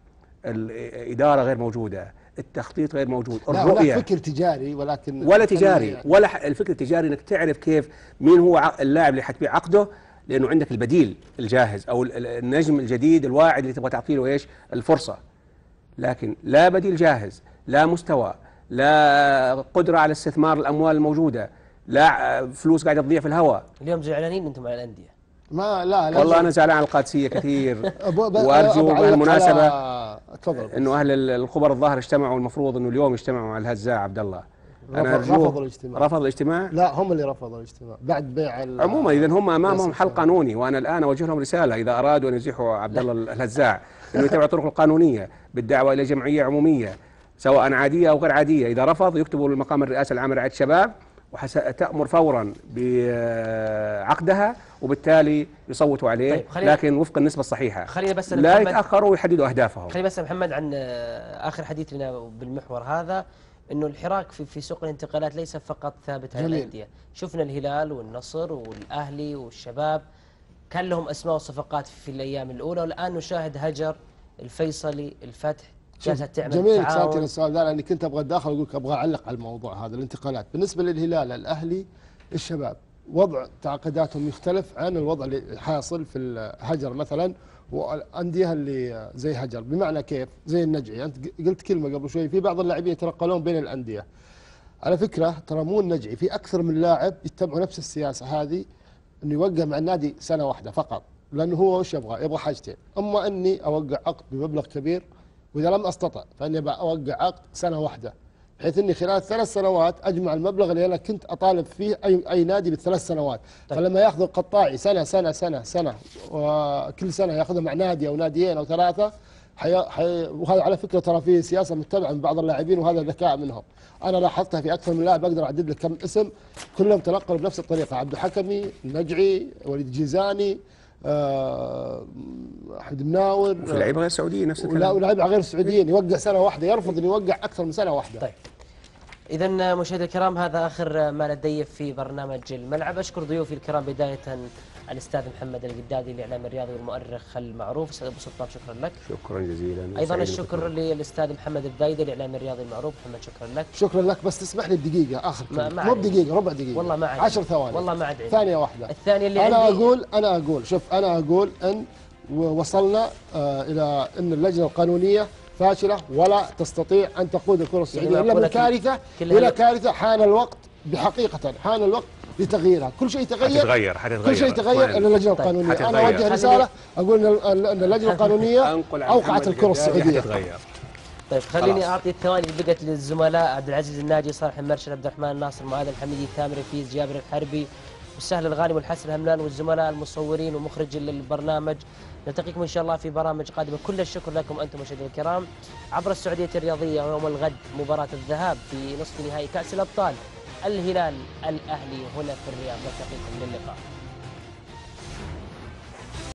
الإدارة غير موجودة، التخطيط غير موجود، الرؤية لا فكر تجاري ولكن ولا تجاري ولا الفكر التجاري انك تعرف كيف مين هو اللاعب اللي حتبيع عقده، لانه عندك البديل الجاهز او النجم الجديد الواعد اللي تبغى تعطي له ايش؟ الفرصة. لكن لا بديل جاهز، لا مستوى، لا قدرة على استثمار الاموال الموجودة، لا فلوس قاعدة تضيع في الهواء. اليوم زعلانين انتم على الاندية؟ ما لا, لا والله انا زعلان على القادسية كثير. وارجو بالمناسبة انه اهل الخبر الظاهر اجتمعوا، المفروض انه اليوم يجتمعوا على الهزاع عبد الله. انا رفضوا الاجتماع. رفض الاجتماع؟ لا هم اللي رفضوا الاجتماع بعد بيع. عموما اذا هم امامهم حل قانوني، وانا الان اوجه لهم رسالة اذا ارادوا ان يزيحوا عبد الله الهزاع انه يتبع الطرق القانونية بالدعوة الى جمعية عمومية سواء عادية او غير عادية. اذا رفض يكتبوا لمقام الرئاسة العامة لرعاية الشباب وتأمر فورا بعقدها وبالتالي يصوتوا عليه. طيب لكن وفق النسبة الصحيحة، خلينا بس لا يتأخروا ويحددوا أهدافهم. خلينا بس محمد عن آخر حديث لنا بالمحور هذا، انه الحراك في في سوق الانتقالات ليس فقط ثابت على الأندية. شفنا الهلال والنصر والأهلي والشباب كان لهم أسماء وصفقات في الأيام الأولى، والآن نشاهد هجر، الفيصلي، الفتح جالسة تعمل جميل. سألتني السؤال ده لأني كنت أبغى أداخل أقول لك أبغى أعلق على الموضوع هذا الانتقالات. بالنسبة للهلال، الأهلي، الشباب، وضع تعاقداتهم يختلف عن الوضع اللي حاصل في الهجر مثلا والأندية اللي زي هجر. بمعنى كيف؟ زي النجعي، أنت قلت كلمة قبل شوي، في بعض اللاعبين يتنقلون بين الأندية. على فكرة ترى مو النجعي، في أكثر من لاعب يتبعوا نفس السياسة هذه، إنه يوقع مع النادي سنة واحدة فقط، لأنه هو وش يبغى؟ يبغى حاجتين، أما إني أوقع عقد بمبلغ كبير، وإذا لم أستطع فإني أوقع عقد سنة واحدة، بحيث إني خلال ثلاث سنوات أجمع المبلغ اللي أنا كنت أطالب فيه أي أي نادي بالثلاث سنوات. طيب. فلما يأخذ القطاعي سنة سنة سنة سنة وكل سنة يأخذها مع نادي أو ناديين أو ثلاثة، حي... حي... وهذا على فكرة ترى فيه سياسة متبعة من بعض اللاعبين، وهذا ذكاء منهم. أنا لاحظتها في أكثر من لاعب، أقدر أعدد لك كم اسم كلهم تنقلوا بنفس الطريقة: عبد الحكمي، النجعي، وليد جيزاني، أحمد مناور، وفي لعيبه غير سعوديين نفس الكلام. لا، ولاعيبه غير سعوديين يوقع سنه واحده، يرفض ان يوقع اكثر من سنه واحده. طيب إذا مشاهدينا الكرام هذا آخر ما لدي في برنامج الملعب. أشكر ضيوفي الكرام بداية الأستاذ محمد القدادي الإعلام الرياضي والمؤرخ المعروف. أستاذ أبو سلطان شكرا لك. شكرا جزيلا. أيضا الشكر للأستاذ محمد الدايدي الإعلام الرياضي المعروف. محمد شكرا لك. شكرا لك، بس تسمح لي بدقيقة آخر كلمة، مو بدقيقة، ربع دقيقة، والله ما عاد عشر ثواني، والله ما عاد ثانية واحدة. الثانية اللي أنا عندي أقول أنا أقول شوف أنا أقول أن وصلنا آه إلى أن اللجنة القانونية فاشلة ولا تستطيع أن تقود الكرة السعودية إلا من كارثة إلى كارثة. حان الوقت بحقيقة، حان الوقت لتغييرها. كل شيء يتغير، حتتغير حتتغير كل شيء يتغير الا اللجنه القانونيه. طيب. انا اوجه رساله اقول ان اللجنه القانونيه اوقعت الكره السعوديه. طيب خليني اعطي الثواني اللي بقت للزملاء عبد العزيز الناجي، صالح المرشد، عبد الرحمن الناصر، معاذ الحميدي، ثامر رفيز، جابر الحربي، والسهل الغانم، والحسن الهملان، والزملاء المصورين ومخرج البرنامج. نلتقيكم ان شاء الله في برامج قادمه. كل الشكر لكم انتم مشاهدينا الكرام عبر السعوديه الرياضيه. ويوم الغد مباراه الذهاب في نصف نهائي كاس الابطال، الهلال الاهلي هنا في الرياض. نلتقيكم، للقاء.